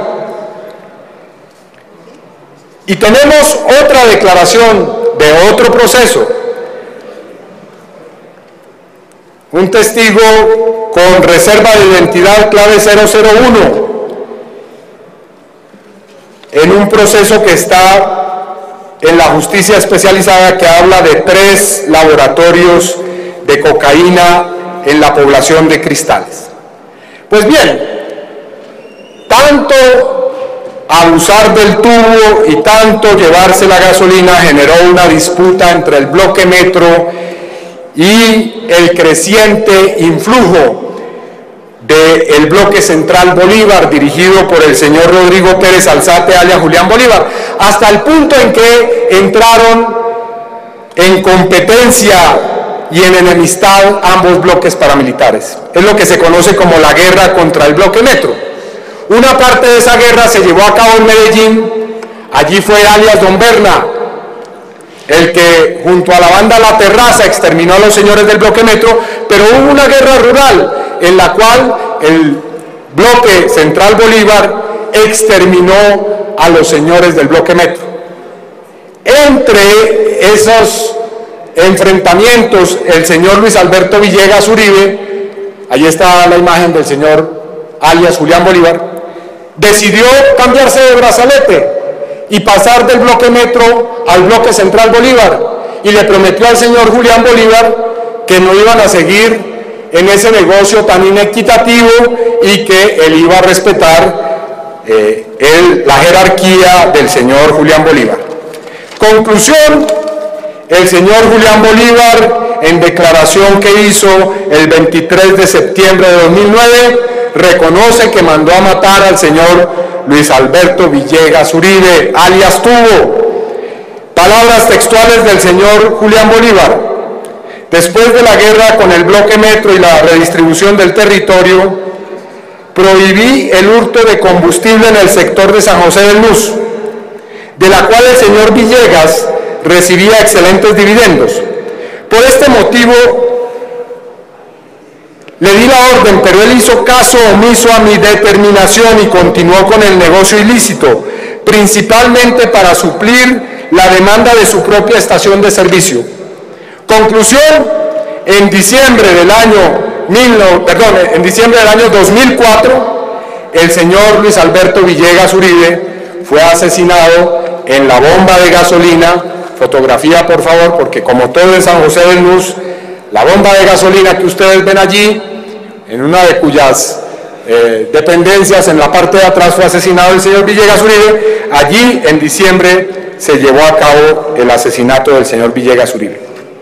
Y tenemos otra declaración de otro proceso. Un testigo con reserva de identidad clave cero cero uno en un proceso que está en la justicia especializada, que habla de tres laboratorios de cocaína en la población de Cristales. Pues bien, tanto abusar del tubo y tanto llevarse la gasolina generó una disputa entre el bloque Metro y el creciente influjo del bloque Central Bolívar, dirigido por el señor Rodrigo Pérez Alzate, alias Julián Bolívar, hasta el punto en que entraron en competencia y en enemistad ambos bloques paramilitares. Es lo que se conoce como la guerra contra el bloque Metro. Una parte de esa guerra se llevó a cabo en Medellín. Allí fue alias Don Berna el que junto a la banda La Terraza exterminó a los señores del bloque Metro, pero hubo una guerra rural en la cual el bloque Central Bolívar exterminó a los señores del bloque Metro. Entre esos enfrentamientos, el señor Luis Alberto Villegas Uribe, ahí está la imagen del señor alias Julián Bolívar, decidió cambiarse de brazalete y pasar del bloque Metro al bloque Central Bolívar, y le prometió al señor Julián Bolívar que no iban a seguir en ese negocio tan inequitativo y que él iba a respetar eh, el, la jerarquía del señor Julián Bolívar. Conclusión: el señor Julián Bolívar, en declaración que hizo el veintitrés de septiembre de dos mil nueve, reconoce que mandó a matar al señor Luis Alberto Villegas Uribe, alias Tubo. Palabras textuales del señor Julián Bolívar: después de la guerra con el bloque Metro y la redistribución del territorio, prohibí el hurto de combustible en el sector de San José del Luz, de la cual el señor Villegas recibía excelentes dividendos. Por este motivo le di la orden, pero él hizo caso omiso a mi determinación y continuó con el negocio ilícito, principalmente para suplir la demanda de su propia estación de servicio. Conclusión: en diciembre del año, mil, perdón, en diciembre del año dos mil cuatro, el señor Luis Alberto Villegas Uribe fue asesinado en la bomba de gasolina. Fotografía, por favor, porque como todo en San José del Luz, la bomba de gasolina que ustedes ven allí, en una de cuyas eh, dependencias en la parte de atrás fue asesinado el señor Villegas Uribe. Allí en diciembre se llevó a cabo el asesinato del señor Villegas Uribe.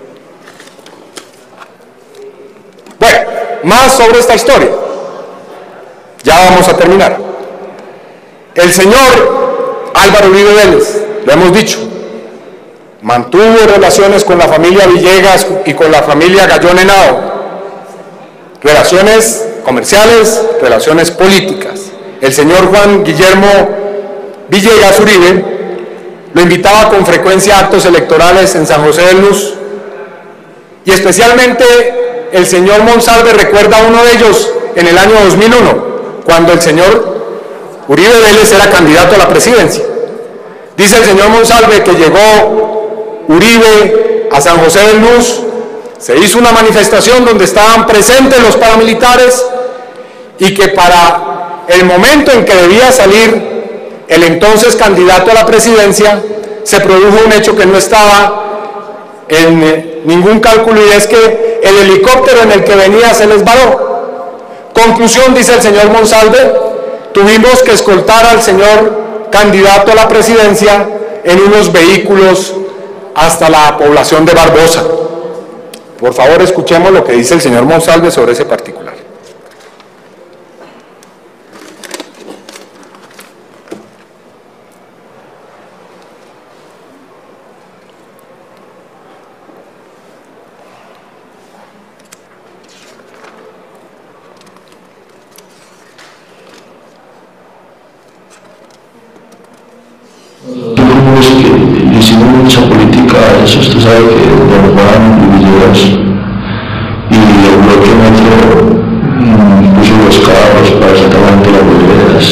Bueno, más sobre esta historia. Ya vamos a terminar. El señor Álvaro Uribe Vélez, lo hemos dicho, mantuvo relaciones con la familia Villegas y con la familia Gallón Henao, relaciones comerciales, relaciones políticas. El señor Juan Guillermo Villegas Uribe lo invitaba con frecuencia a actos electorales en San José de Luz, y especialmente el señor Monsalve recuerda uno de ellos en el año dos mil uno, cuando el señor Uribe Vélez era candidato a la presidencia. Dice el señor Monsalve que llegó Uribe a San José de Luz, se hizo una manifestación donde estaban presentes los paramilitares, y que para el momento en que debía salir el entonces candidato a la presidencia, se produjo un hecho que no estaba en ningún cálculo, y es que el helicóptero en el que venía se les varó. Conclusión, dice el señor Monsalve, tuvimos que escoltar al señor candidato a la presidencia en unos vehículos hasta la población de Barbosa. Por favor, escuchemos lo que dice el señor Monsalve sobre ese particular. Hicimos mucha política a eso. Usted sabe que don Juan y Villegas y el bloque Metro mmm, puso los carros para exactamente las bodegas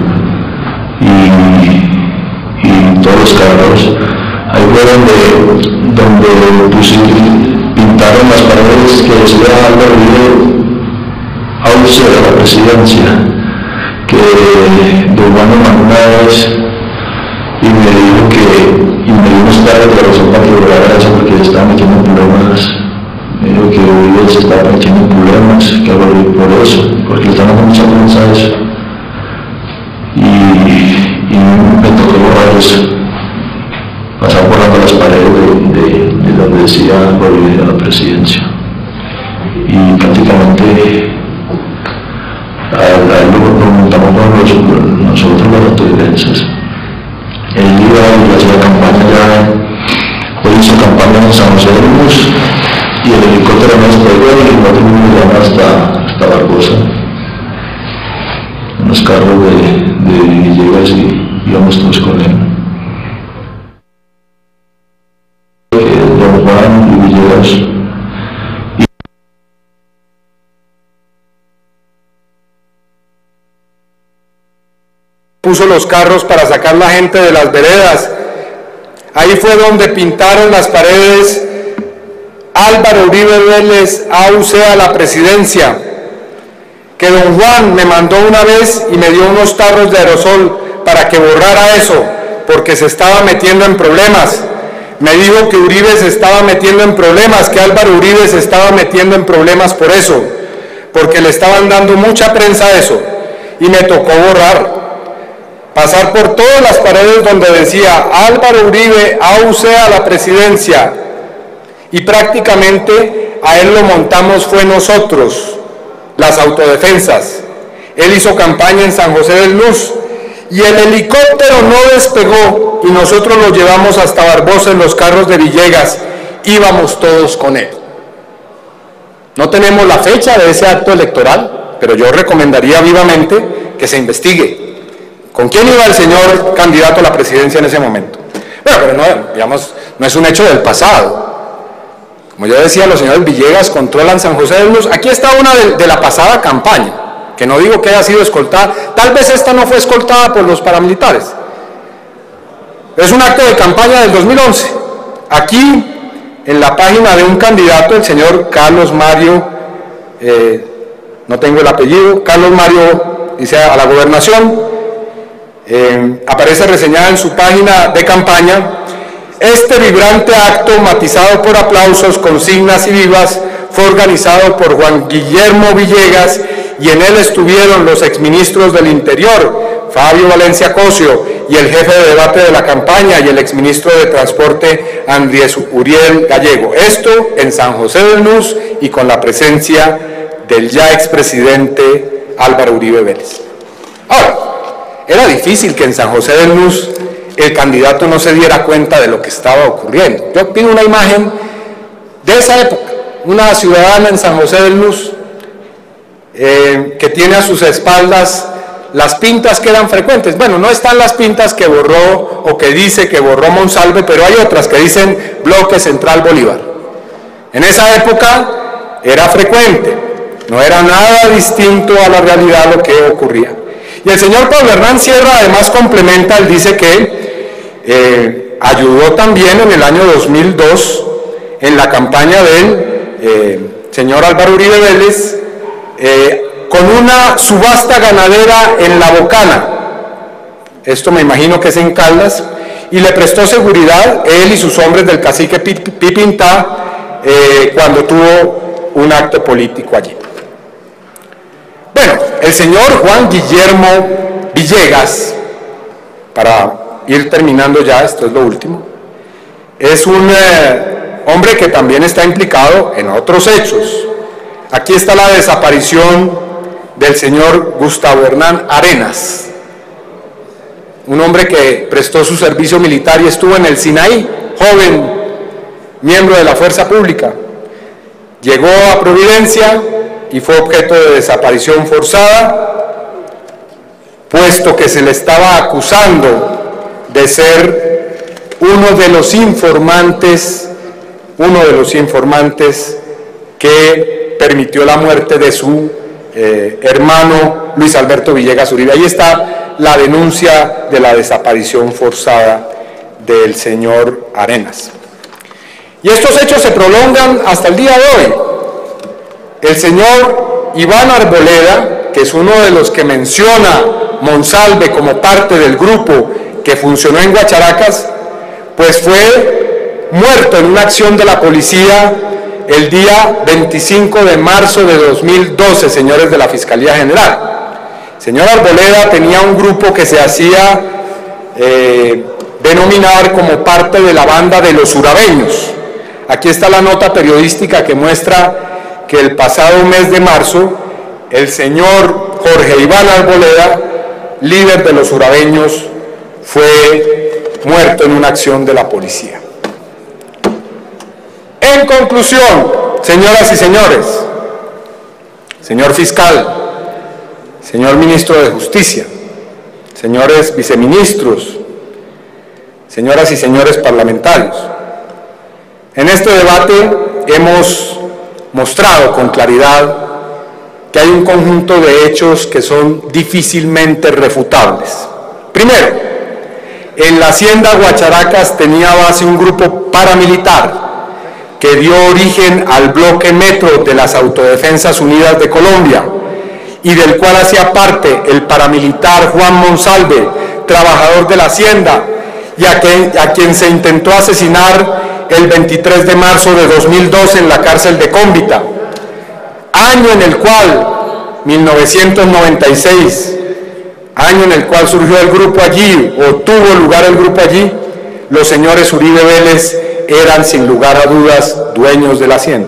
y, y todos los carros. Ahí fue donde, donde pusieron, pintaron las paredes que decía Álvaro Uribe Auce de la presidencia, que don Juan me mandó una vez y me dijo que, y me dio unos planes de la razón para que lograra eso, porque estaba metiendo problemas. Me dijo que Uribe se estaba metiendo en problemas, que Álvaro Uribe por eso, porque le están dando mucha prensa a eso. Y, y me tocó borrar eso, pasar borrando las paredes de, de, de donde decía Álvaro Uribe a la presidencia. Y prácticamente a, a él lo preguntamos con nosotros los autodefensas. Él iba y hacía campaña ya, hoy hizo campaña en San José de Luz, y el helicóptero nos pegó y no tuvimos que llamar hasta, hasta Barbosa, en los carros de, de Villegas, y íbamos todos con él. Don Juan y Villegas puso los carros para sacar la gente de las veredas. Ahí fue donde pintaron las paredes Álvaro Uribe Vélez, A U C a la presidencia, que don Juan me mandó una vez y me dio unos tarros de aerosol para que borrara eso, porque se estaba metiendo en problemas. Me dijo que Uribe se estaba metiendo en problemas, que Álvaro Uribe se estaba metiendo en problemas por eso, porque le estaban dando mucha prensa a eso, y me tocó borrar. Pasar por todas las paredes donde decía Álvaro Uribe, A U C a la presidencia, y prácticamente a él lo montamos fue nosotros, las autodefensas. Él hizo campaña en San José de Luz y el helicóptero no despegó y nosotros lo llevamos hasta Barbosa en los carros de Villegas, íbamos todos con él. No tenemos la fecha de ese acto electoral, pero yo recomendaría vivamente que se investigue. ¿Con quién iba el señor candidato a la presidencia en ese momento? Bueno, pero no, digamos, no es un hecho del pasado. Como yo decía, los señores Villegas controlan San José de Luz. Aquí está una de, de la pasada campaña, que no digo que haya sido escoltada. Tal vez esta no fue escoltada por los paramilitares. Es un acto de campaña del dos mil once. Aquí, en la página de un candidato, el señor Carlos Mario, eh, no tengo el apellido, Carlos Mario, dice a la gobernación, Eh, aparece reseñada en su página de campaña: este vibrante acto, matizado por aplausos, consignas y vivas, fue organizado por Juan Guillermo Villegas y en él estuvieron los exministros del Interior, Fabio Valencia Cosio, y el jefe de debate de la campaña y el exministro de Transporte, Andrés Uriel Gallego. Esto en San José de Luz y con la presencia del ya expresidente Álvaro Uribe Vélez. Ahora, era difícil que en San José de Luz el candidato no se diera cuenta de lo que estaba ocurriendo. Yo pido una imagen de esa época, una ciudadana en San José de Luz eh, que tiene a sus espaldas las pintas que eran frecuentes. Bueno, no están las pintas que borró o que dice que borró Monsalve, pero hay otras que dicen Bloque Central Bolívar. En esa época era frecuente, no era nada distinto a la realidad lo que ocurría. Y el señor Pablo Hernán Sierra además complementa, él dice que eh, ayudó también en el año dos mil dos en la campaña del eh, señor Álvaro Uribe Vélez eh, con una subasta ganadera en La Bocana. Esto me imagino que es en Caldas, y le prestó seguridad él y sus hombres del cacique Pipintá eh, cuando tuvo un acto político allí. Bueno, el señor Juan Guillermo Villegas, para ir terminando ya, esto es lo último, es un eh, hombre que también está implicado en otros hechos. Aquí está la desaparición del señor Gustavo Hernán Arenas, un hombre que prestó su servicio militar y estuvo en el Sinaí, joven, miembro de la Fuerza Pública. Llegó a Providencia y fue objeto de desaparición forzada, puesto que se le estaba acusando de ser uno de los informantes, uno de los informantes que permitió la muerte de su eh, hermano Luis Alberto Villegas Uribe. Ahí está la denuncia de la desaparición forzada del señor Arenas. Y estos hechos se prolongan hasta el día de hoy. El señor Iván Arboleda, que es uno de los que menciona Monsalve como parte del grupo que funcionó en Guacharacas, pues fue muerto en una acción de la policía el día veinticinco de marzo de dos mil doce, señores de la Fiscalía General. Señor Arboleda tenía un grupo que se hacía eh, denominar como parte de la banda de los urabeños. Aquí está la nota periodística que muestra que el pasado mes de marzo, el señor Jorge Iván Arboleda, líder de los urabeños, fue muerto en una acción de la policía. En conclusión, señoras y señores, señor fiscal, señor ministro de Justicia, señores viceministros, señoras y señores parlamentarios, en este debate hemos mostrado con claridad que hay un conjunto de hechos que son difícilmente refutables. Primero, en la hacienda Guacharacas tenía base un grupo paramilitar que dio origen al bloque Metro de las Autodefensas Unidas de Colombia y del cual hacía parte el paramilitar Juan Monsalve, trabajador de la hacienda, y a quien, a quien se intentó asesinar el veintitrés de marzo de dos mil doce en la cárcel de Cómbita, año en el cual, mil novecientos noventa y seis, año en el cual surgió el grupo allí, o tuvo lugar el grupo allí, los señores Uribe Vélez eran sin lugar a dudas dueños de la hacienda.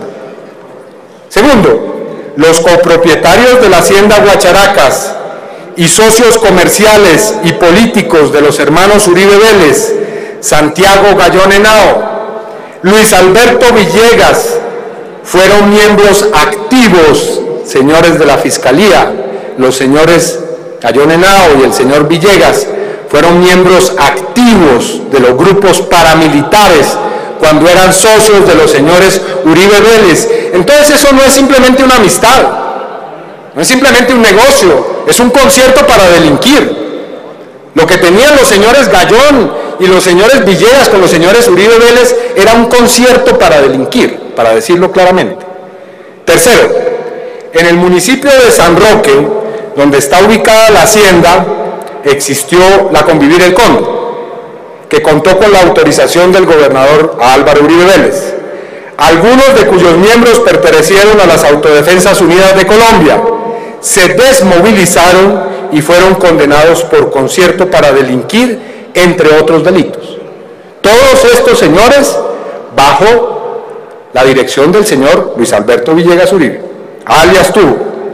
Segundo, los copropietarios de la hacienda Guacharacas y socios comerciales y políticos de los hermanos Uribe Vélez, Santiago Gallón Henao, Luis Alberto Villegas, fueron miembros activos, señores de la Fiscalía. Los señores Gallón Henao y el señor Villegas fueron miembros activos de los grupos paramilitares cuando eran socios de los señores Uribe Vélez. Entonces eso no es simplemente una amistad, no es simplemente un negocio, es un concierto para delinquir. Lo que tenían los señores Gallón y los señores Villegas con los señores Uribe Vélez era un concierto para delinquir, para decirlo claramente. Tercero, en el municipio de San Roque, donde está ubicada la hacienda, existió la Convivir el Conde, que contó con la autorización del gobernador Álvaro Uribe Vélez, algunos de cuyos miembros pertenecieron a las Autodefensas Unidas de Colombia, se desmovilizaron y fueron condenados por concierto para delinquir, entre otros delitos. Todos estos señores bajo la dirección del señor Luis Alberto Villegas Uribe, alias Tubo.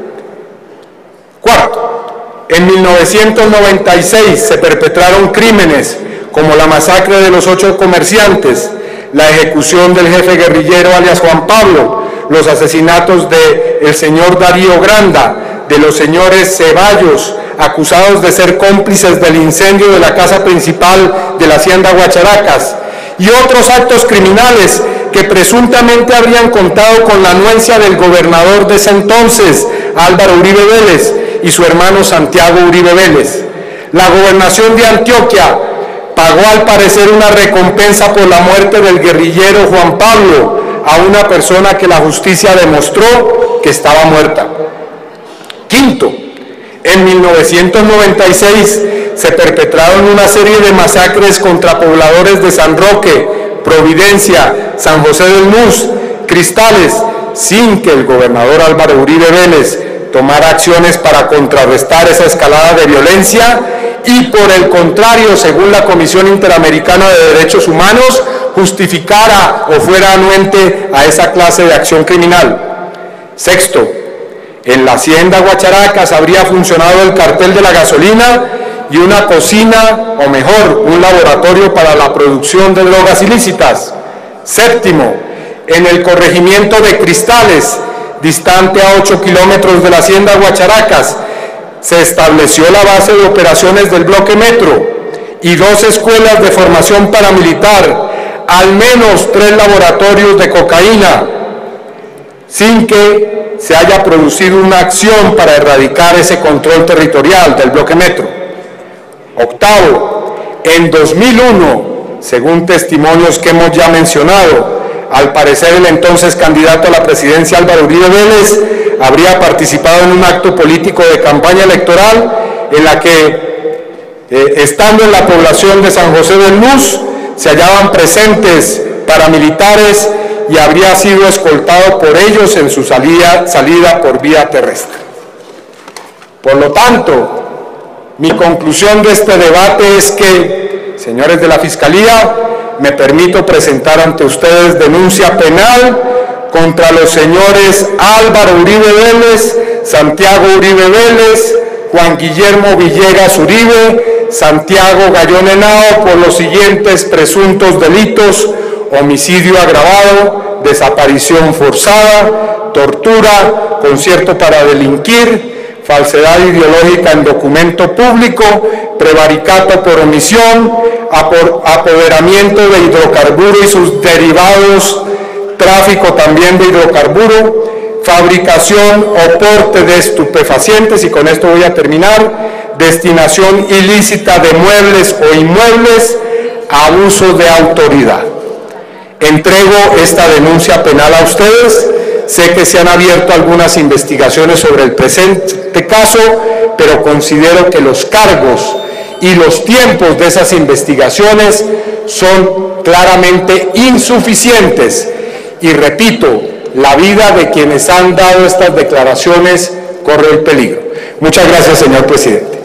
Cuarto, en mil novecientos noventa y seis se perpetraron crímenes como la masacre de los ocho comerciantes, la ejecución del jefe guerrillero alias Juan Pablo, los asesinatos de el señor Darío Granda, de los señores Ceballos, acusados de ser cómplices del incendio de la casa principal de la hacienda Guacharacas, y otros actos criminales que presuntamente habrían contado con la anuencia del gobernador de ese entonces, Álvaro Uribe Vélez, y su hermano Santiago Uribe Vélez. La gobernación de Antioquia pagó al parecer una recompensa por la muerte del guerrillero Juan Pablo a una persona que la justicia demostró que estaba muerta. Quinto, en mil novecientos noventa y seis se perpetraron una serie de masacres contra pobladores de San Roque, Providencia, San José del Mus, Cristales, sin que el gobernador Álvaro Uribe Vélez tomara acciones para contrarrestar esa escalada de violencia y, por el contrario, según la Comisión Interamericana de Derechos Humanos, justificara o fuera anuente a esa clase de acción criminal. Sexto, en la hacienda Guacharacas habría funcionado el cartel de la gasolina y una cocina, o mejor, un laboratorio para la producción de drogas ilícitas. Séptimo, en el corregimiento de Cristales, distante a ocho kilómetros de la hacienda Guacharacas, se estableció la base de operaciones del bloque Metro y dos escuelas de formación paramilitar, al menos tres laboratorios de cocaína, sin que se haya producido una acción para erradicar ese control territorial del bloque Metro. Octavo, en dos mil uno, según testimonios que hemos ya mencionado, al parecer el entonces candidato a la presidencia Álvaro Uribe Vélez habría participado en un acto político de campaña electoral en la que, eh, estando en la población de San José del Mus, se hallaban presentes paramilitares y habría sido escoltado por ellos en su salida, salida por vía terrestre. Por lo tanto, mi conclusión de este debate es que, señores de la Fiscalía, me permito presentar ante ustedes denuncia penal contra los señores Álvaro Uribe Vélez, Santiago Uribe Vélez, Juan Guillermo Villegas Uribe, Santiago Gallón Henao por los siguientes presuntos delitos: homicidio agravado, desaparición forzada, tortura, concierto para delinquir, falsedad ideológica en documento público, prevaricato por omisión, apoderamiento de hidrocarburo y sus derivados, tráfico también de hidrocarburo, fabricación o porte de estupefacientes, y con esto voy a terminar, destinación ilícita de muebles o inmuebles, abuso de autoridad. Entrego esta denuncia penal a ustedes. Sé que se han abierto algunas investigaciones sobre el presente caso, pero considero que los cargos y los tiempos de esas investigaciones son claramente insuficientes. Y repito, la vida de quienes han dado estas declaraciones corre el peligro. Muchas gracias, señor presidente.